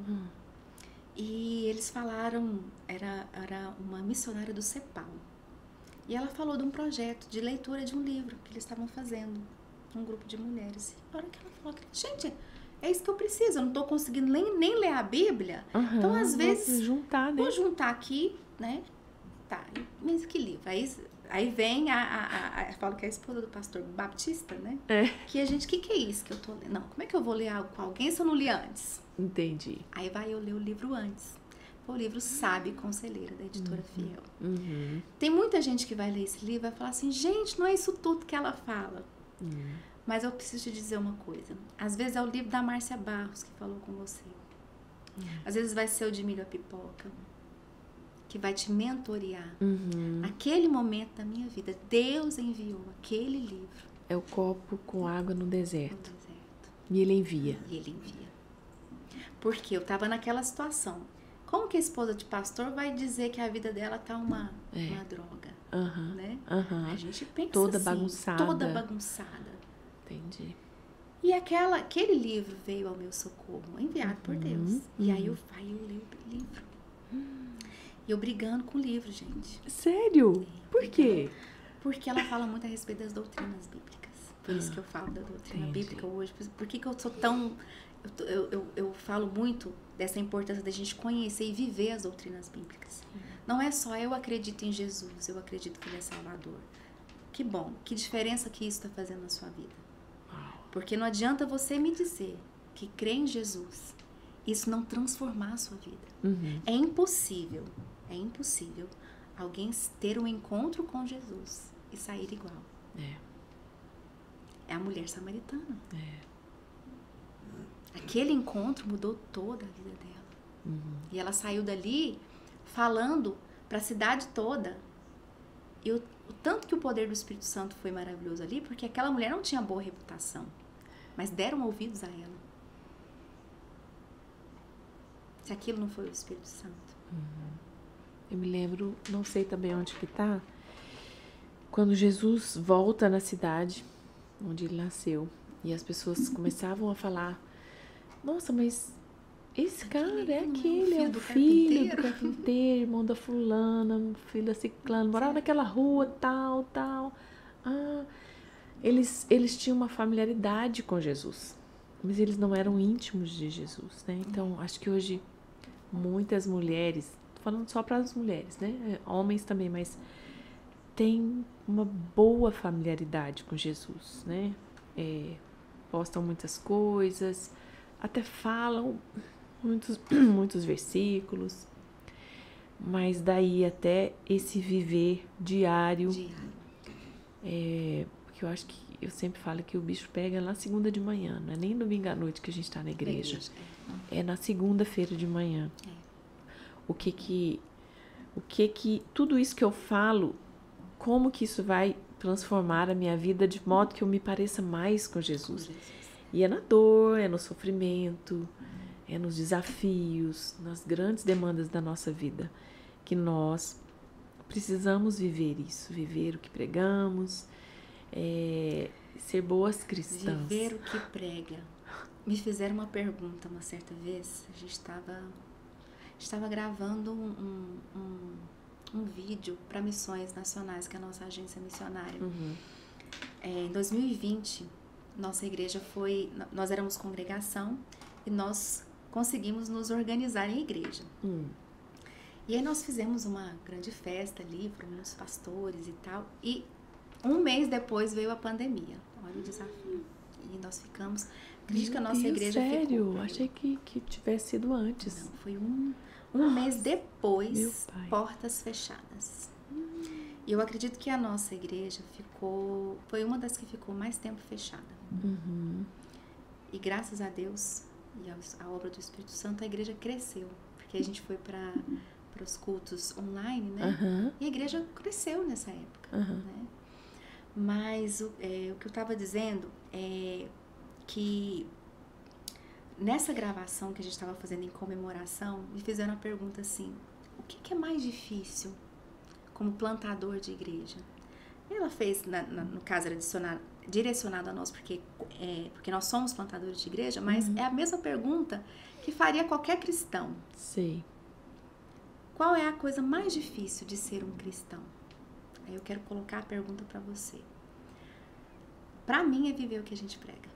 e eles falaram, era uma missionária do CEPAL. E ela falou de um projeto de leitura de um livro que eles estavam fazendo, um grupo de mulheres. E na hora que ela falou, gente, é isso que eu preciso, eu não estou conseguindo nem ler a Bíblia. Então, às vezes, vou juntar aqui, né? Tá, mas que livro? Aí vem eu falo que é a esposa do pastor Baptista, né? Que a gente, o que é isso que eu tô lendo? Não, como é que eu vou ler algo com alguém se eu não li antes? Entendi. Aí eu ler o livro antes. Foi o livro Sábia e Conselheira, da editora Fiel. Tem muita gente que vai ler esse livro e vai falar assim, gente, não é isso tudo que ela fala. Mas eu preciso te dizer uma coisa. Às vezes é o livro da Márcia Barros que falou com você. Às vezes vai ser o de Milho a Pipoca, que vai te mentorear. Aquele momento da minha vida, Deus enviou aquele livro. É o copo com água no deserto. E ele envia. Porque eu estava naquela situação. Como que a esposa de pastor vai dizer que a vida dela tá uma droga? Né? A gente pensa toda assim, bagunçada. Toda bagunçada. Entendi. E aquele livro veio ao meu socorro, enviado por Deus. E aí eu li o livro. E eu brigando com o livro, gente. Sério? Por quê? Porque ela fala muito a respeito das doutrinas bíblicas. Por isso que eu falo da doutrina bíblica hoje. Por que eu sou tão... Eu falo muito dessa importância da gente conhecer e viver as doutrinas bíblicas. Não é só eu acredito em Jesus, eu acredito que Ele é Salvador. Que bom, que diferença que isso está fazendo na sua vida. Porque não adianta você me dizer que crê em Jesus, isso não transformar a sua vida. É impossível alguém ter um encontro com Jesus e sair igual. É a mulher samaritana. Aquele encontro mudou toda a vida dela. E ela saiu dali falando para a cidade toda. E o tanto que o poder do Espírito Santo foi maravilhoso ali, porque aquela mulher não tinha boa reputação, mas deram ouvidos a ela. Se aquilo não foi o Espírito Santo. Eu me lembro, não sei também onde que tá, quando Jesus volta na cidade onde ele nasceu, e as pessoas começavam a falar: nossa, mas esse cara é aquele, é o filho do carpinteiro, irmão da fulana, filho da ciclana, morava naquela rua, tal. Eles tinham uma familiaridade com Jesus, mas eles não eram íntimos de Jesus, né? Então, acho que hoje muitas mulheres, tô falando só para as mulheres, né? Homens também, mas tem uma boa familiaridade com Jesus, né? Postam muitas coisas, até falam muitos versículos, mas daí até esse viver diário. Porque eu acho que eu sempre falo que o bicho pega na segunda de manhã, não é nem domingo à noite que a gente está na igreja. É na segunda-feira de manhã. O que tudo isso que eu falo, como que isso vai transformar a minha vida de modo que eu me pareça mais com Jesus. E é na dor, é no sofrimento, é nos desafios, nas grandes demandas da nossa vida, que nós precisamos viver isso, viver o que pregamos, ser boas cristãs. Viver o que prega. Me fizeram uma pergunta uma certa vez, a gente estava gravando um vídeo para Missões Nacionais, que é a nossa agência missionária. Em 2020, nossa igreja nós éramos congregação e nós conseguimos nos organizar em igreja. E aí nós fizemos uma grande festa ali para muitos pastores e tal. E um mês depois veio a pandemia. Olha o desafio. E nós ficamos... Acredito que a nossa igreja sério? ficou... Achei que tivesse sido antes. Não, foi um mês depois, portas fechadas. E eu acredito que a nossa igreja foi uma das que ficou mais tempo fechada. E graças a Deus e a obra do Espírito Santo, a igreja cresceu. Porque a gente foi para os cultos online, né? E a igreja cresceu nessa época. Né? Mas o que eu estava dizendo é que nessa gravação que a gente estava fazendo em comemoração, me fizeram a pergunta assim: o que é mais difícil como plantador de igreja? Ela fez, no caso, era direcionado a nós, porque nós somos plantadores de igreja, mas é a mesma pergunta que faria qualquer cristão. Sim. Qual é a coisa mais difícil de ser um cristão? Aí eu quero colocar a pergunta para você. Para mim é viver o que a gente prega.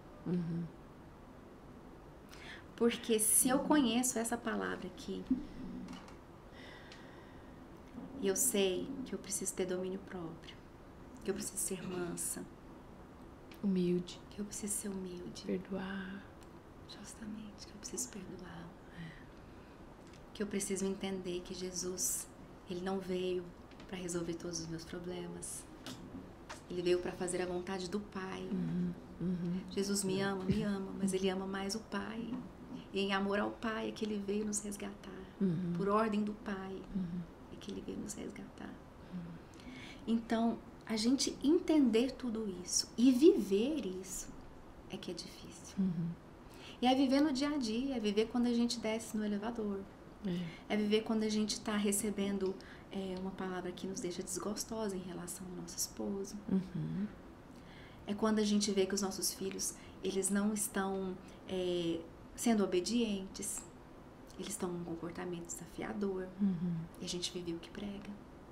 Porque se eu conheço essa palavra aqui, e eu sei que eu preciso ter domínio próprio, que eu preciso ser mansa, humilde, que eu preciso ser humilde, perdoar, justamente, que eu preciso perdoar, que eu preciso entender que Jesus, Ele não veio para resolver todos os meus problemas, Ele veio para fazer a vontade do Pai. Jesus me ama, mas Ele ama mais o Pai. E em amor ao Pai é que Ele veio nos resgatar. Por ordem do Pai é que Ele veio nos resgatar. Então, a gente entender tudo isso e viver isso é que é difícil. E é viver no dia a dia, é viver quando a gente desce no elevador. É viver quando a gente está recebendo uma palavra que nos deixa desgostosa em relação ao nosso esposo. É quando a gente vê que os nossos filhos, eles não estão sendo obedientes. Eles estão num comportamento desafiador. E a gente vive o que prega.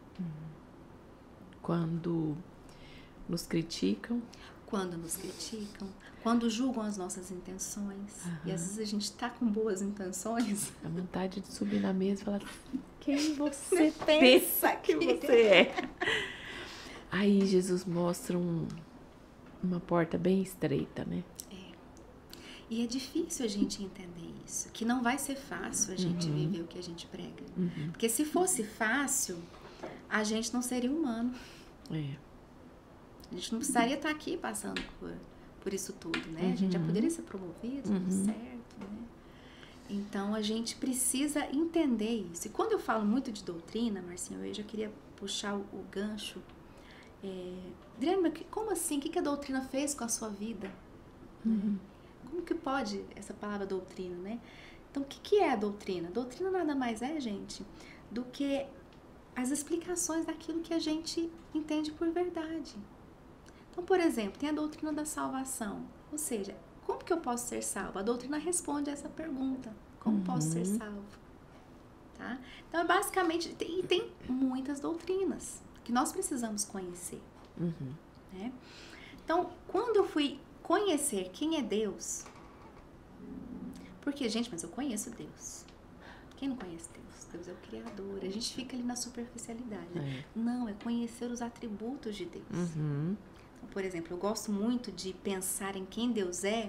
Quando nos criticam. Quando nos criticam. Quando julgam as nossas intenções. E às vezes a gente tá com boas intenções. A vontade de subir na mesa e falar: quem você pensa que você é? Aí Jesus mostra uma porta bem estreita, né? E é difícil a gente entender isso. Que não vai ser fácil a gente viver o que a gente prega. Porque se fosse fácil, a gente não seria humano. A gente não precisaria estar aqui passando por isso tudo, né? A gente já poderia ser promovido, tudo certo, né? Então, a gente precisa entender isso. E quando eu falo muito de doutrina, Marcinho, eu já queria puxar o gancho. Adriana, como assim? O que a doutrina fez com a sua vida? Como que pode essa palavra doutrina, né? Então, o que é a doutrina? Doutrina nada mais é, gente, do que as explicações daquilo que a gente entende por verdade. Então, por exemplo, tem a doutrina da salvação. Ou seja, como que eu posso ser salvo? A doutrina responde a essa pergunta. Como posso ser salvo? Tá? Então, basicamente, tem muitas doutrinas que nós precisamos conhecer. Né? Então, quando eu fui conhecer quem é Deus, porque, gente, mas eu conheço Deus. Quem não conhece Deus? Deus é o Criador. A gente fica ali na superficialidade. Né? Não, é conhecer os atributos de Deus. Então, por exemplo, eu gosto muito de pensar em quem Deus é,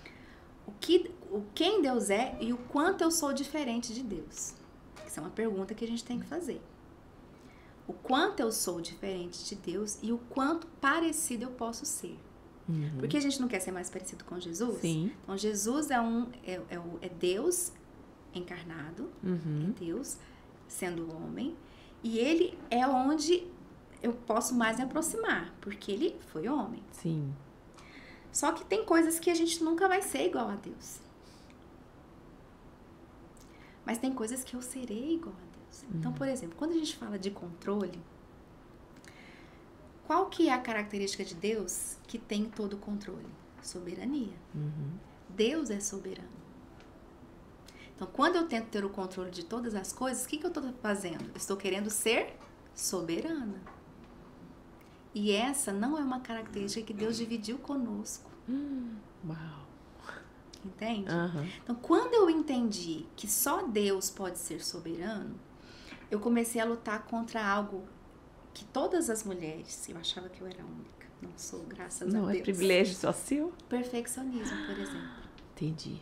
quem Deus é e o quanto eu sou diferente de Deus. Isso é uma pergunta que a gente tem que fazer. O quanto eu sou diferente de Deus e o quanto parecido eu posso ser. Porque a gente não quer ser mais parecido com Jesus? Sim. Então, Jesus é Deus encarnado, é Deus sendo homem, e ele é onde eu posso mais me aproximar, porque ele foi homem. Sim. Só que tem coisas que a gente nunca vai ser igual a Deus. Mas tem coisas que eu serei igual a Deus. Então, por exemplo, quando a gente fala de controle, qual que é a característica de Deus que tem todo o controle? Soberania. Deus é soberano. Então, quando eu tento ter o controle de todas as coisas, o que eu estou fazendo? Eu estou querendo ser soberana. E essa não é uma característica que Deus dividiu conosco. Uau! Entende? Então, quando eu entendi que só Deus pode ser soberano, eu comecei a lutar contra algo que todas as mulheres, eu achava que eu era a única, não sou, graças a Deus. Não é privilégio só seu? Perfeccionismo, por exemplo. Entendi.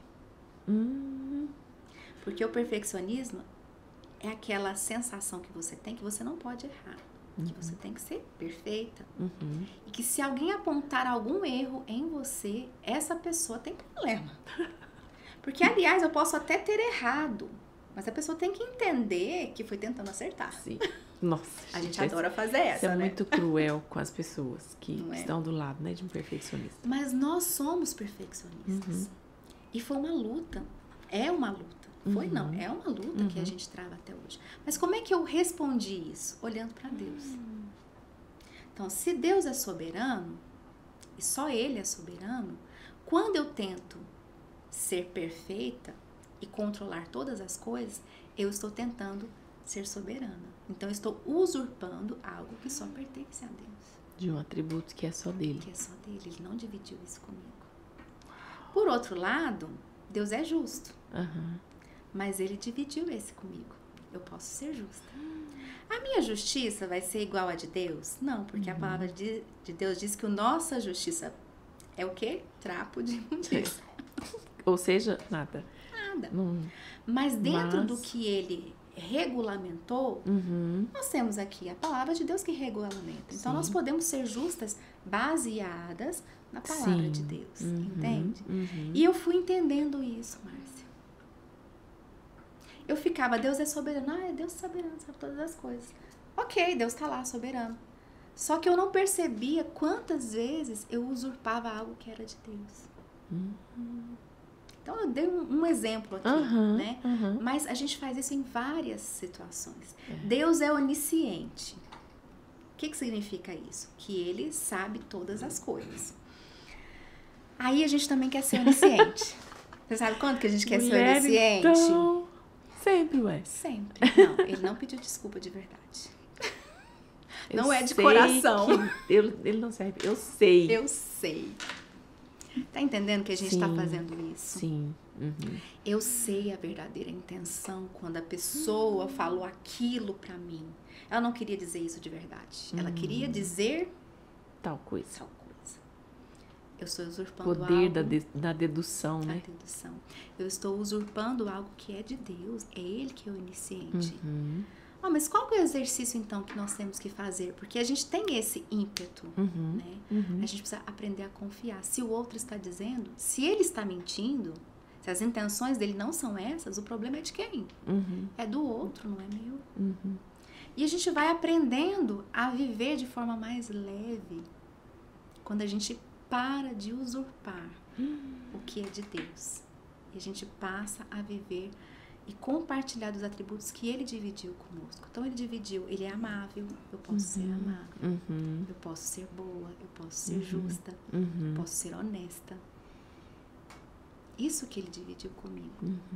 Porque o perfeccionismo é aquela sensação que você tem que você não pode errar. Que você tem que ser perfeita. E que se alguém apontar algum erro em você, essa pessoa tem problema. Porque, aliás, eu posso até ter errado, mas a pessoa tem que entender que foi tentando acertar. Sim. Nossa. A gente adora fazer essa, isso é né? muito cruel com as pessoas que estão do lado, né, de um perfeccionista. Mas nós somos perfeccionistas. E foi uma luta. É uma luta. Foi não, é uma luta que a gente trava até hoje. Mas como é que eu respondi isso? Olhando para Deus. Então, se Deus é soberano, e só Ele é soberano, quando eu tento ser perfeita e controlar todas as coisas, eu estou tentando ser soberana. Então, eu estou usurpando algo que só pertence a Deus. De um atributo que é só dele. Que é só dele, Ele não dividiu isso comigo. Por outro lado, Deus é justo. Mas Ele dividiu esse comigo. Eu posso ser justa. A minha justiça vai ser igual a de Deus? Não, porque a palavra de Deus diz que a nossa justiça é o quê? Trapo de imundícia. Ou seja, nada. Nada. Mas dentro do que Ele regulamentou, nós temos aqui a palavra de Deus que regulamenta. Então, nós podemos ser justas baseadas na palavra de Deus. Entende? E eu fui entendendo isso, Márcia. Eu ficava, Deus é soberano. Deus é soberano, sabe todas as coisas. Ok, Deus está lá, soberano. Só que eu não percebia quantas vezes eu usurpava algo que era de Deus. Então, eu dei um exemplo aqui, né? Mas a gente faz isso em várias situações. Deus é onisciente. O que significa isso? Que Ele sabe todas as coisas. Aí a gente também quer ser onisciente. Você sabe quando que a gente quer ser onisciente? Então... sempre, ué. Sempre. Não, ele não pediu desculpa de verdade. Não é de coração. Ele não serve. Eu sei. Eu sei. Tá entendendo que a gente tá fazendo isso? Sim. Uhum. Eu sei a verdadeira intenção quando a pessoa falou aquilo pra mim. Ela não queria dizer isso de verdade. Ela queria dizer tal coisa. Eu estou usurpando algo. Poder da dedução, né? A dedução. Eu estou usurpando algo que é de Deus. É Ele que é o iniciante. Uhum. Mas qual que é o exercício, então, que nós temos que fazer? Porque a gente tem esse ímpeto, né? A gente precisa aprender a confiar. Se o outro está dizendo, se ele está mentindo, se as intenções dele não são essas, o problema é de quem? É do outro, não é meu. E a gente vai aprendendo a viver de forma mais leve quando a gente para de usurpar o que é de Deus. E a gente passa a viver e compartilhar dos atributos que ele dividiu conosco. Então ele dividiu, ele é amável, eu posso ser amável, eu posso ser boa, eu posso ser justa, eu posso ser honesta. Isso que ele dividiu comigo.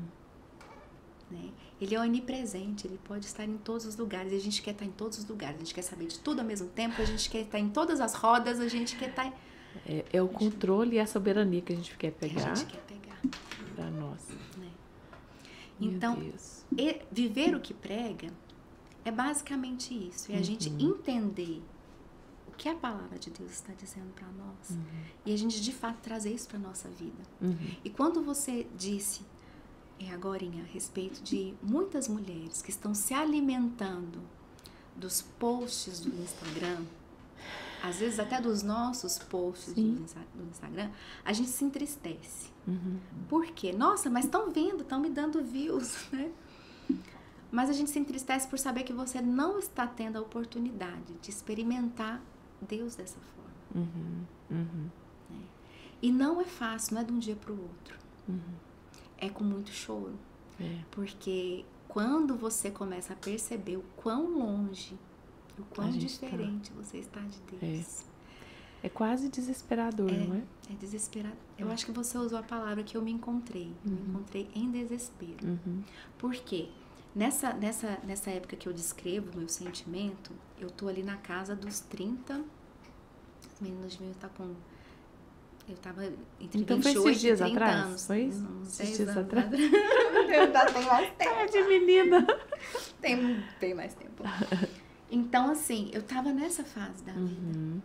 Né? Ele é onipresente, ele pode estar em todos os lugares, e a gente quer estar em todos os lugares, a gente quer saber de tudo ao mesmo tempo, a gente quer estar em todas as rodas, a gente quer estar... É o controle e a soberania que a gente quer pegar. A gente quer pegar. Pra nós. Né? Então, viver o que prega é basicamente isso. É a gente entender o que a palavra de Deus está dizendo para nós. E a gente, de fato, trazer isso para nossa vida. E quando você disse, agorinha, a respeito de muitas mulheres que estão se alimentando dos posts do Instagram, às vezes até dos nossos posts do Instagram, a gente se entristece. Por quê? Nossa, mas estão vindo, estão me dando views, né? Mas a gente se entristece por saber que você não está tendo a oportunidade de experimentar Deus dessa forma. Né? E não é fácil, não é de um dia para o outro. É com muito choro. Porque quando você começa a perceber o quão longe, o quão diferente você está de Deus. É quase desesperador, não é? É desesperador. Eu acho que você usou a palavra que eu me encontrei. Me encontrei em desespero. Por quê? Nessa época que eu descrevo o meu sentimento, eu tô ali na casa dos 30. Os meninos meus tá com... Eu tava entre 28 e 30 anos. Foi esses dias atrás? Tem mais tempo. É de menina. Tem mais tempo. Então, assim, eu tava nessa fase da vida.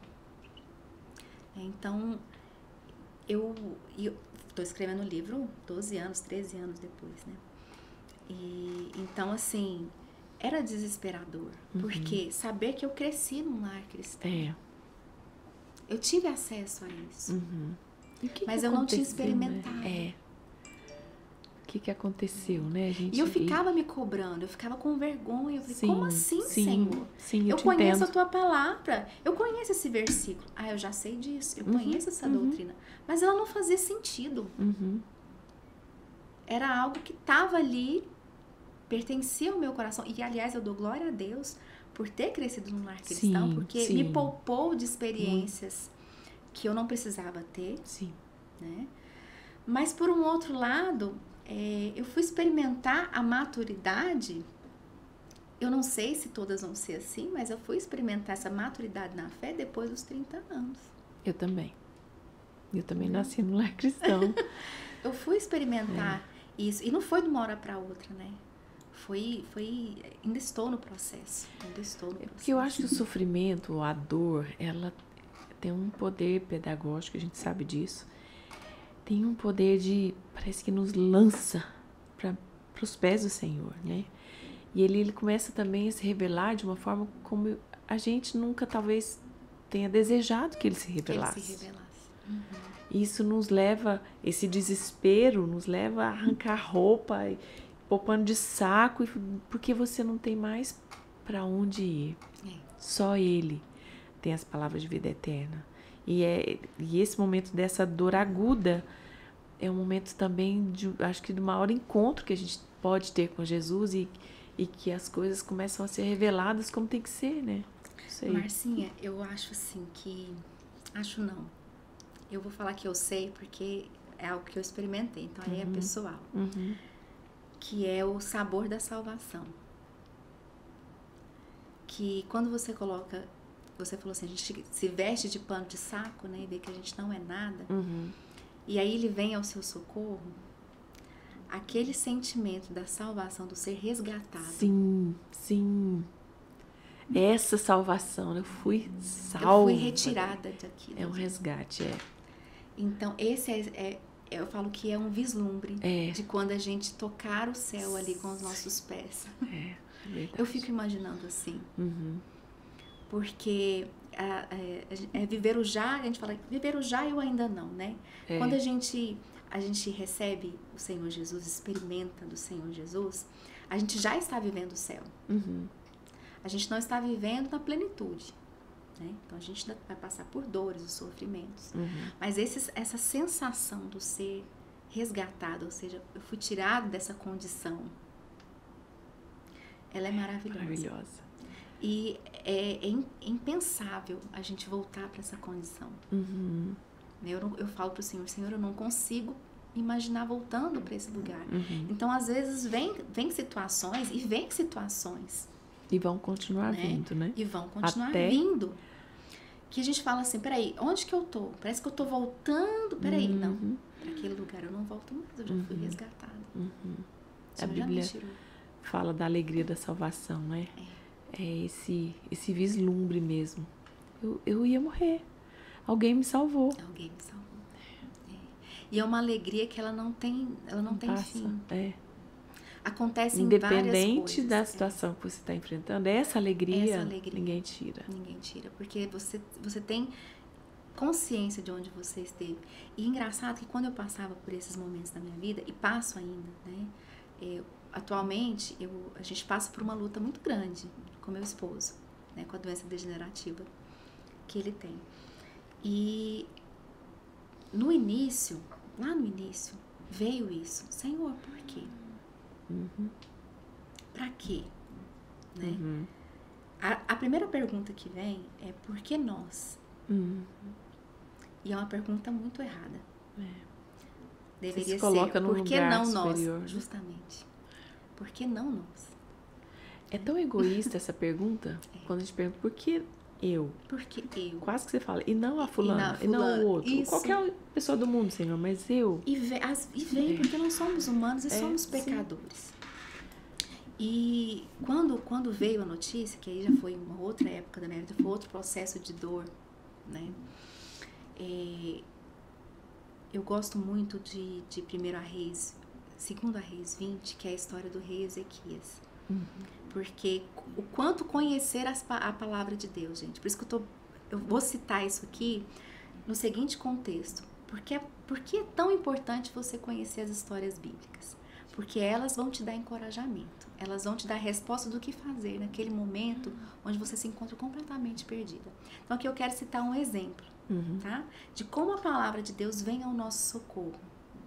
Então, eu tô escrevendo o livro 12 anos, 13 anos depois, né? E, então, assim, era desesperador. Porque saber que eu cresci num lar cristão. Eu tive acesso a isso. Mas eu não tinha experimentado. Né? O que aconteceu, né? E eu ficava me cobrando, eu ficava com vergonha. Eu falei, como assim, Senhor? Sim, eu conheço a tua palavra, eu conheço esse versículo. Eu já sei disso, eu conheço essa doutrina. Mas ela não fazia sentido. Era algo que estava ali, pertencia ao meu coração. E, aliás, eu dou glória a Deus por ter crescido num lar cristão, porque me poupou de experiências que eu não precisava ter. Né? Mas, por um outro lado, eu fui experimentar a maturidade. Eu não sei se todas vão ser assim, mas eu fui experimentar essa maturidade na fé depois dos 30 anos. Eu também nasci no lar cristão. Eu fui experimentar isso. E não foi de uma hora para outra, né? Ainda estou no processo. Porque eu acho que o sofrimento, a dor, ela tem um poder pedagógico, a gente sabe disso. Tem um poder parece que nos lança para os pés do Senhor, né? E ele começa também a se revelar de uma forma como a gente nunca talvez tenha desejado que ele se revelasse. Isso nos leva, esse desespero nos leva a arrancar roupa, pôr pano de saco, porque você não tem mais para onde ir. Só ele tem as palavras de vida eterna. E esse momento dessa dor aguda é um momento também, acho que, do maior encontro que a gente pode ter com Jesus e que as coisas começam a ser reveladas como tem que ser, né? Sei. Marcinha, eu acho assim que... Acho não. Eu vou falar que eu sei porque é algo que eu experimentei, então aí é pessoal. que é o sabor da salvação. Que quando você coloca, você falou assim, a gente se veste de pano de saco, né, e vê que a gente não é nada, e aí ele vem ao seu socorro, aquele sentimento da salvação, do ser resgatado. Sim. Essa salvação, eu fui salva. Eu fui retirada daquilo. É um resgate, Então, esse eu falo que é um vislumbre de quando a gente tocar o céu ali com os nossos pés. É verdade. Eu fico imaginando assim. Porque viver o já, a gente fala, viver o já eu ainda não, né? Quando a gente recebe o Senhor Jesus, experimenta do Senhor Jesus, a gente já está vivendo o céu. A gente não está vivendo na plenitude, né? Então a gente ainda vai passar por dores, os sofrimentos. Mas essa sensação do ser resgatado, ou seja, eu fui tirado dessa condição, ela é maravilhosa. E é impensável a gente voltar para essa condição. Eu falo para o Senhor, eu não consigo imaginar voltando para esse lugar. Então, às vezes, vem situações, e vão continuar vindo, né? E vão continuar vindo. Que a gente fala assim, peraí, onde que eu tô? Parece que eu tô voltando, peraí, não. Para aquele lugar eu não volto mais, eu já fui resgatada. A Bíblia fala da alegria da salvação, né? É esse vislumbre mesmo. Eu ia morrer. Alguém me salvou. E é uma alegria que ela não tem fim. Acontece em várias coisas. Independente da situação que você está enfrentando, essa alegria ninguém tira. Porque você tem consciência de onde você esteve. E engraçado que quando eu passava por esses momentos da minha vida, e passo ainda, né? Atualmente, a gente passa por uma luta muito grande com meu esposo, né? Com a doença degenerativa que ele tem. E lá no início, veio isso. Senhor, por quê? Pra quê? Né? A primeira pergunta que vem é por que nós? E é uma pergunta muito errada. Deveria ser, por que não superior, nós? Justamente. Por que não nós? É tão egoísta essa pergunta, quando a gente pergunta por que eu? Por que eu? Quase que você fala, e não a fulana, e não o outro. Isso. Qualquer pessoa do mundo, Senhor, mas eu. E vem porque nós somos humanos e somos pecadores. E quando veio a notícia, que aí já foi uma outra época da minha vida, foi outro processo de dor, né? Eu gosto muito de 1 Reis, 2 Reis 20, que é a história do rei Ezequias. Porque o quanto conhecer a palavra de Deus, gente. Por isso que eu vou citar isso aqui no seguinte contexto. Por que é tão importante você conhecer as histórias bíblicas? Porque elas vão te dar encorajamento. Elas vão te dar resposta do que fazer naquele momento onde você se encontra completamente perdida. Então aqui eu quero citar um exemplo, tá? De como a palavra de Deus vem ao nosso socorro.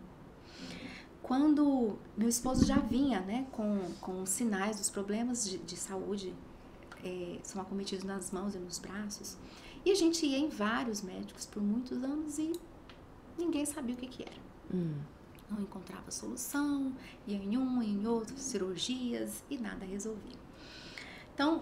Quando meu esposo já vinha, né, com sinais dos problemas de saúde, são acometidos nas mãos e nos braços, e a gente ia em vários médicos por muitos anos e ninguém sabia o que era. Não encontrava solução, ia em outros, cirurgias, e nada resolvia. Então,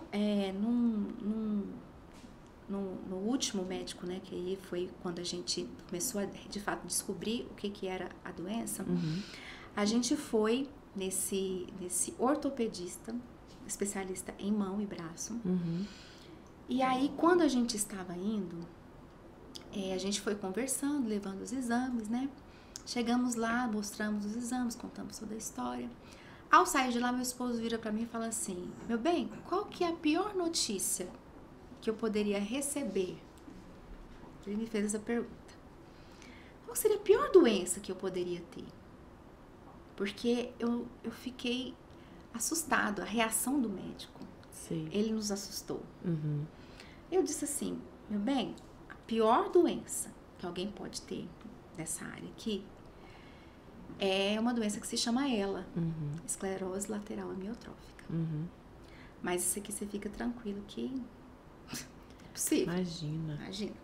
no último médico, né, que aí foi quando a gente começou a, de fato, descobrir o que era a doença, a gente foi nesse ortopedista, especialista em mão e braço. E aí, quando a gente estava indo, a gente foi conversando, levando os exames, né? Chegamos lá, mostramos os exames, contamos toda a história. Ao sair de lá, meu esposo vira para mim e fala assim, meu bem, qual que é a pior notícia que eu poderia receber? Ele me fez essa pergunta. Qual seria a pior doença que eu poderia ter? Porque eu fiquei assustado, a reação do médico. Sim. Ele nos assustou. Eu disse assim, meu bem, a pior doença que alguém pode ter nessa área aqui é uma doença que se chama ELA, esclerose lateral amiotrófica. Mas isso aqui você fica tranquilo que é possível. Imagina.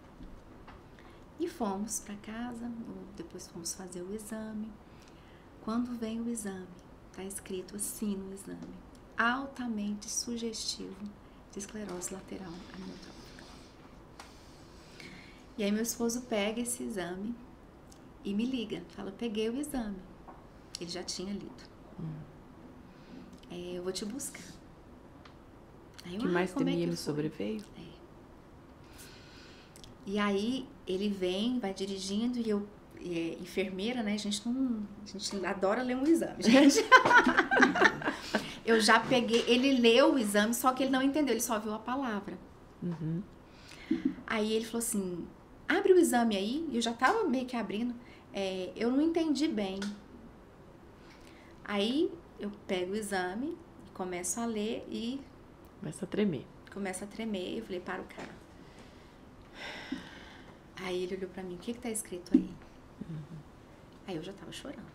E fomos para casa, depois fomos fazer o exame. Quando vem o exame, Tá escrito assim no exame: altamente sugestivo de esclerose lateral amiotrófica. E aí meu esposo pega esse exame e me liga, fala: peguei o exame. Ele já tinha lido. Eu vou te buscar. Aí Que mais temia me sobreveio? E aí ele vem, vai dirigindo e eu, enfermeira, né? A gente adora ler um exame, gente. Eu já peguei, ele leu o exame, só que ele não entendeu, ele só viu a palavra. Aí ele falou assim: abre o exame aí. E eu já tava meio que abrindo. Eu não entendi bem. Aí eu pego o exame, começo a ler e... Começa a tremer. Eu falei: para o cara. Aí ele olhou pra mim: o que tá escrito aí? Aí eu já tava chorando.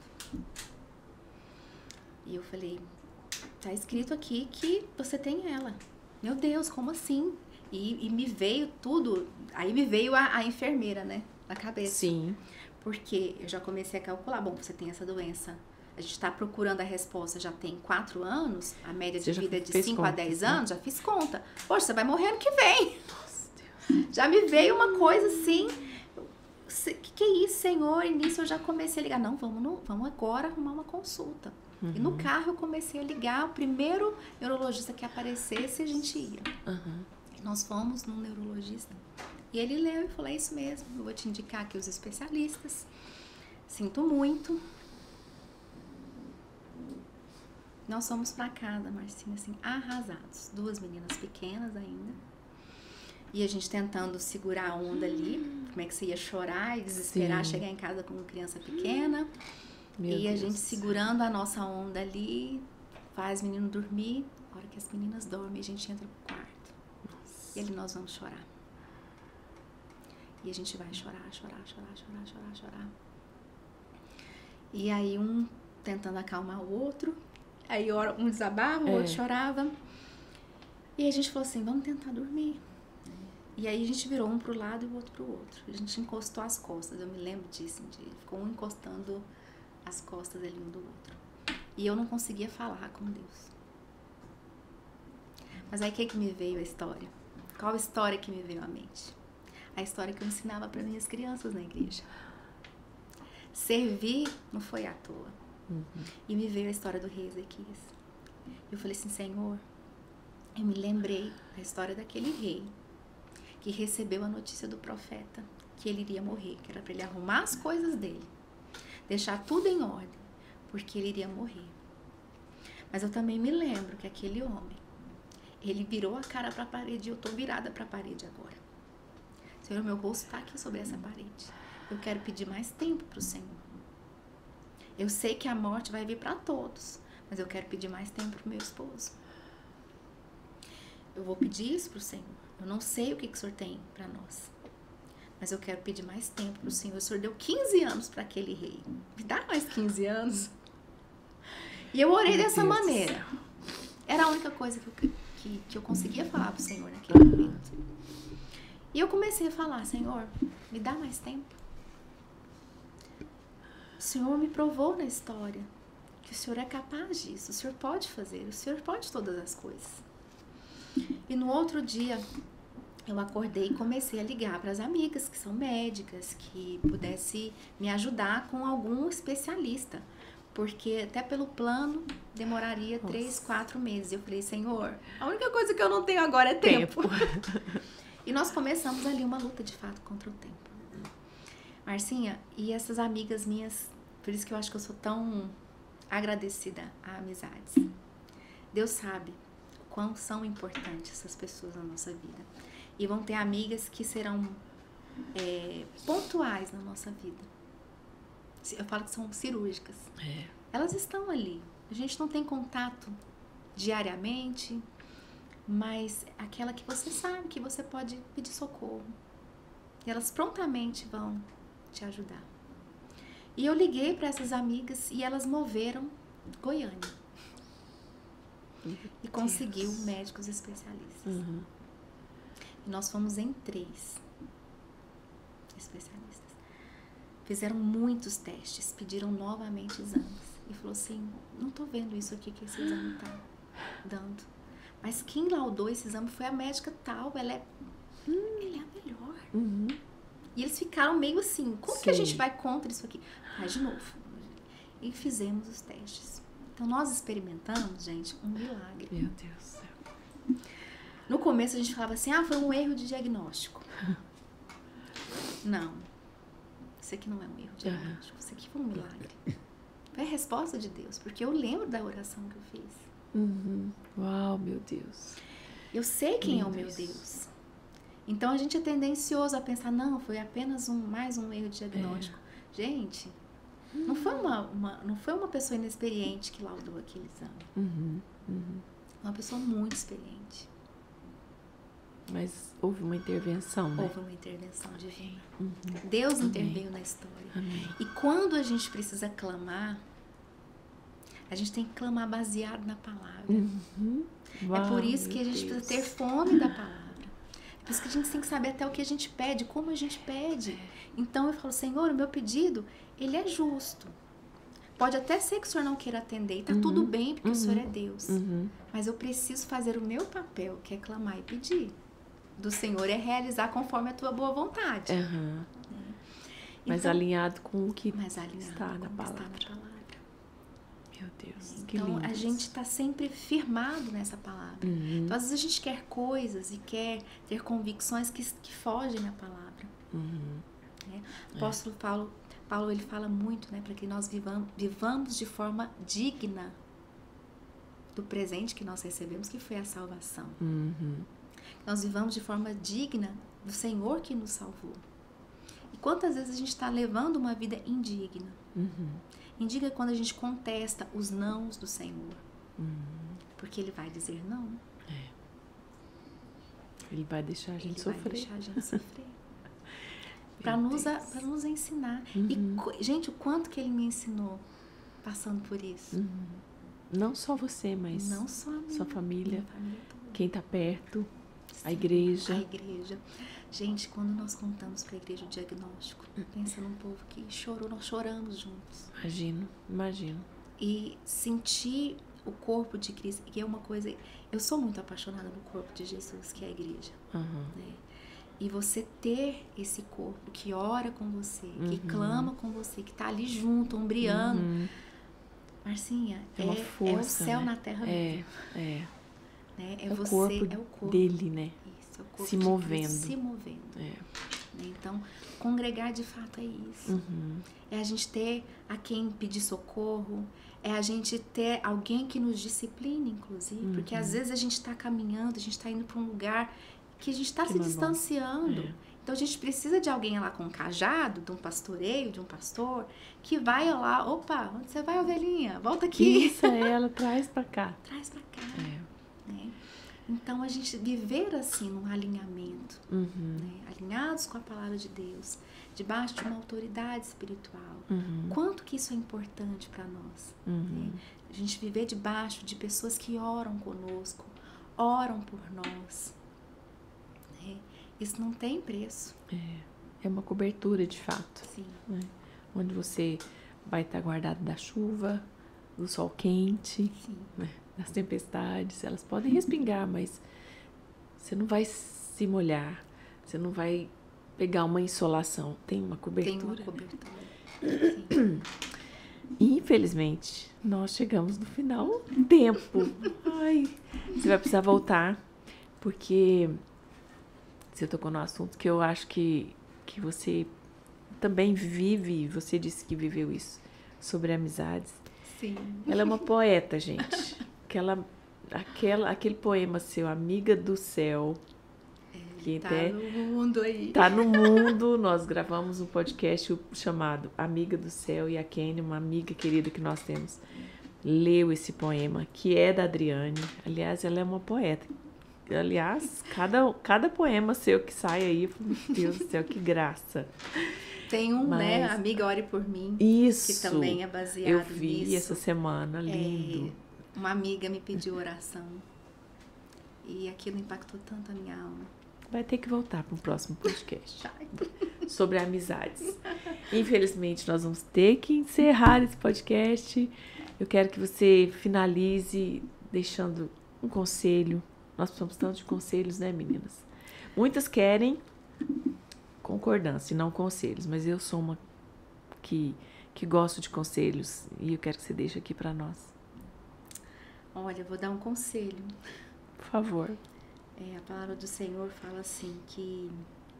E eu falei: tá escrito aqui que você tem ela. Meu Deus, como assim? E me veio tudo. Aí me veio a enfermeira, né? Na cabeça. Sim. Porque eu já comecei a calcular: bom, você tem essa doença. A gente tá procurando a resposta já tem 4 anos. A média de vida é de 5 a 10 anos. Já fiz conta. Poxa, você vai morrer ano que vem. Nossa, Deus. Já me veio uma coisa assim... Que é isso, Senhor? E nisso eu já comecei a ligar: não, vamos agora arrumar uma consulta. E no carro eu comecei a ligar. O primeiro neurologista que aparecesse, a gente ia. E nós fomos num neurologista. E ele leu e falou: é isso mesmo, eu vou te indicar aqui os especialistas. Sinto muito. Nós fomos pra casa, Marcinha, assim, arrasados. 2 meninas pequenas ainda. E a gente tentando segurar a onda ali. Como é que você ia chorar e desesperar, chegar em casa com uma criança pequena. Meu Deus. A gente segurando a nossa onda ali, faz o menino dormir. A hora que as meninas dormem, a gente entra pro quarto. Nossa. E ali nós vamos chorar. E a gente vai chorar. E aí um tentando acalmar o outro. Aí um desabava, o outro chorava. E a gente falou assim: vamos tentar dormir. E aí a gente virou um pro lado e o outro pro outro. A gente encostou as costas, eu me lembro disso. Ficou um encostando as costas ali um do outro. E eu não conseguia falar com Deus. Mas aí o que me veio a história? Qual história que me veio à mente? A história que eu ensinava para minhas crianças na igreja. Servir não foi à toa. E me veio a história do rei Ezequias. Eu falei assim: Senhor, eu me lembrei da história daquele rei que recebeu a notícia do profeta que ele iria morrer, que era para ele arrumar as coisas dele, deixar tudo em ordem, porque ele iria morrer. Mas eu também me lembro que aquele homem, ele virou a cara para a parede e eu tô virada para a parede agora. Senhor, meu rosto está aqui sobre essa parede. Eu quero pedir mais tempo para o Senhor. Eu sei que a morte vai vir para todos, mas eu quero pedir mais tempo para o meu esposo. Eu vou pedir isso para o Senhor. Eu não sei o que o Senhor tem para nós, mas eu quero pedir mais tempo para o Senhor. O Senhor deu 15 anos para aquele rei. Me dá mais 15 anos. E eu orei dessa maneira. Era a única coisa que eu conseguia falar para o Senhor naquele momento. E eu comecei a falar: Senhor, me dá mais tempo. O Senhor me provou na história que o Senhor é capaz disso. O Senhor pode fazer. O Senhor pode todas as coisas. E no outro dia, eu acordei e comecei a ligar para as amigas que são médicas, que pudesse me ajudar com algum especialista. Porque até pelo plano demoraria 3, 4 meses. Eu falei: Senhor, a única coisa que eu não tenho agora é tempo. E nós começamos ali uma luta de fato contra o tempo. Marcinha, e essas amigas minhas, por isso que eu acho que eu sou tão agradecida a amizades. Deus sabe o quão são importantes essas pessoas na nossa vida. E vão ter amigas que serão pontuais na nossa vida. Eu falo que são cirúrgicas. Elas estão ali. A gente não tem contato diariamente, mas aquela que você sabe que você pode pedir socorro. E elas prontamente vão te ajudar. E eu liguei para essas amigas e elas moveram Goiânia. E conseguiu médicos especialistas. E nós fomos em 3 especialistas. Fizeram muitos testes, pediram novamente exames. e falou assim, não tô vendo isso aqui que esse exame tá dando. Mas quem laudou esse exame foi a médica tal, ela é a melhor. Uhum. E eles ficaram meio assim, como que a gente vai contra isso aqui? Faz de novo. E fizemos os testes. Então, nós experimentamos, gente, um milagre. Meu Deus do céu. No começo, a gente falava assim, foi um erro de diagnóstico. Não. Isso aqui não é um erro de diagnóstico. Isso aqui foi um milagre. Foi a resposta de Deus, porque eu lembro da oração que eu fiz. Uhum. Uau, meu Deus. Eu sei quem é o meu Deus. Então, a gente é tendencioso a pensar, não, foi apenas mais um erro de diagnóstico. Gente, não foi uma pessoa inexperiente que laudou aquele exame. Uma pessoa muito experiente. Mas houve uma intervenção, né? Houve uma intervenção divina. Deus interveio na história. Amém. E quando a gente precisa clamar, a gente tem que clamar baseado na palavra. Uau, é por isso que a gente precisa ter fome da palavra. É por isso que a gente tem que saber até o que a gente pede, como a gente pede. Então eu falo, Senhor, o meu pedido, ele é justo. Pode até ser que o Senhor não queira atender, e tá tudo bem, porque o Senhor é Deus. Mas eu preciso fazer o meu papel, que é clamar e pedir. Do Senhor é realizar conforme a tua boa vontade. Mas então, alinhado com o que está na palavra. Meu Deus, que então lindo. a gente está sempre firmado nessa palavra. Então às vezes a gente quer coisas e quer ter convicções que fogem à palavra. O apóstolo Paulo ele fala muito, né, para que nós vivamos de forma digna do presente que nós recebemos, que foi a salvação. Nós vivamos de forma digna do Senhor que nos salvou. E quantas vezes a gente está levando uma vida indigna? Indigna é quando a gente contesta os nãos do Senhor. Porque Ele vai dizer não. Ele vai deixar a gente sofrer. Vai deixar a gente sofrer. Para nos ensinar. E, gente, o quanto que Ele me ensinou passando por isso. Não só você, mas não só a mim, sua família, toda. quem está perto, Sim, a igreja. A igreja. Gente, quando nós contamos para a igreja o diagnóstico, pensa num povo que chorou, nós choramos juntos. Imagino. E sentir o corpo de Cristo, que é uma coisa... Eu sou muito apaixonada no corpo de Jesus, que é a igreja. Né? E você ter esse corpo que ora com você, que clama com você, que está ali junto, ombreando. Marcinha, é uma força, é o céu, né? Na terra mesmo. Né? É o corpo dele, né? Isso, é o corpo se movendo. Se movendo. Então, congregar de fato é isso. É a gente ter a quem pedir socorro, é a gente ter alguém que nos discipline, inclusive, porque às vezes a gente está caminhando, a gente está indo para um lugar que a gente está se distanciando. Então a gente precisa de alguém lá com um cajado, de um pastoreio, de um pastor, que vai lá, opa, onde você vai, ovelhinha? Volta aqui. Isso é ela, traz pra cá. Traz pra cá. Né? Então a gente viver assim num alinhamento, né? Alinhados com a palavra de Deus, debaixo de uma autoridade espiritual. Quanto que isso é importante para nós? Né? A gente viver debaixo de pessoas que oram conosco, oram por nós. Né? Isso não tem preço. É uma cobertura de fato. Sim. Né? Onde você vai estar guardado da chuva, do sol quente, né? Das tempestades. Elas podem respingar, mas você não vai se molhar, você não vai pegar uma insolação. Tem uma cobertura. Tem uma cobertura. Sim. Infelizmente, nós chegamos no final do tempo. Ai, você vai precisar voltar, porque você tocou no assunto que eu acho que você também vive, você disse que viveu isso, sobre amizades. Sim. Ela é uma poeta, gente. Aquele poema seu, Amiga do Céu, que tá no mundo aí. Tá no mundo. Nós gravamos um podcast chamado Amiga do Céu, e a Kenny, uma amiga querida que nós temos, leu esse poema, que é da Adriane. Aliás, ela é uma poeta. Aliás, cada poema seu que sai aí, meu Deus do céu, que graça. Tem né? Amiga, ore por mim. Isso. Que também é baseado eu vi nisso. Essa semana, lindo. Uma amiga me pediu oração. E aquilo impactou tanto a minha alma. vai ter que voltar para o próximo podcast sobre amizades. Infelizmente, nós vamos ter que encerrar esse podcast. Eu quero que você finalize deixando um conselho. Nós precisamos tanto de conselhos, né, meninas? Muitas querem concordância e não conselhos, mas eu sou uma que gosto de conselhos e eu quero que você deixe aqui para nós. Olha, eu vou dar um conselho. Por favor. A palavra do Senhor fala assim que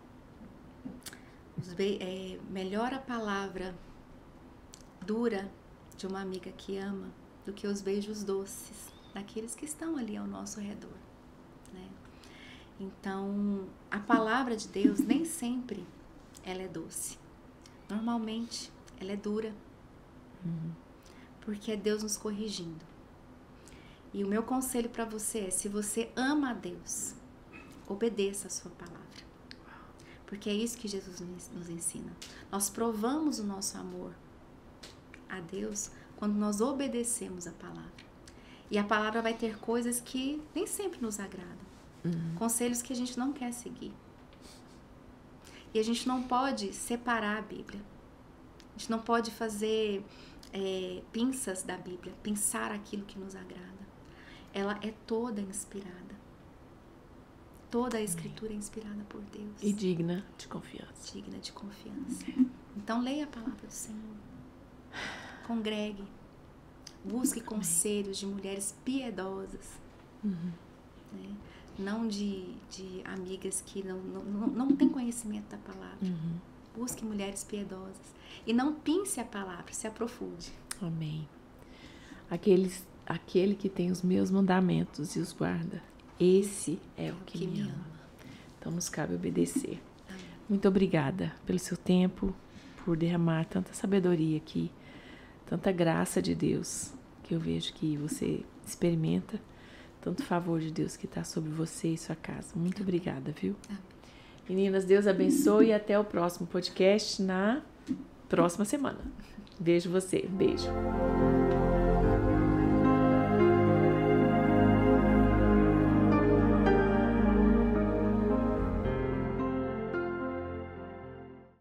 melhor a palavra dura de uma amiga que ama do que os beijos doces daqueles que estão ali ao nosso redor, né? Então, a palavra de Deus nem sempre ela é doce. Normalmente, ela é dura. Porque é Deus nos corrigindo. E o meu conselho para você é, se você ama a Deus, obedeça a sua palavra. Porque é isso que Jesus nos ensina. Nós provamos o nosso amor a Deus quando nós obedecemos a palavra. E a palavra vai ter coisas que nem sempre nos agradam. Conselhos que a gente não quer seguir. E a gente não pode separar a Bíblia. A gente não pode fazer pinças da Bíblia, pensar aquilo que nos agrada. Ela é toda inspirada. Toda a Escritura é inspirada por Deus. E digna de confiança. Digna de confiança. Então, leia a palavra do Senhor. Congregue. Busque conselhos de mulheres piedosas. Né? Não de amigas que não têm conhecimento da palavra. Busque mulheres piedosas. E não pince a palavra, se aprofunde. Amém. Aquele que tem os meus mandamentos e os guarda, esse é o que me ama. Então nos cabe obedecer. Amém. Muito obrigada pelo seu tempo, por derramar tanta sabedoria aqui, tanta graça de Deus, que eu vejo que você experimenta, tanto favor de Deus que está sobre você e sua casa. Muito obrigada, viu? Amém. Meninas, Deus abençoe e até o próximo podcast na próxima semana. Vejo você. Beijo.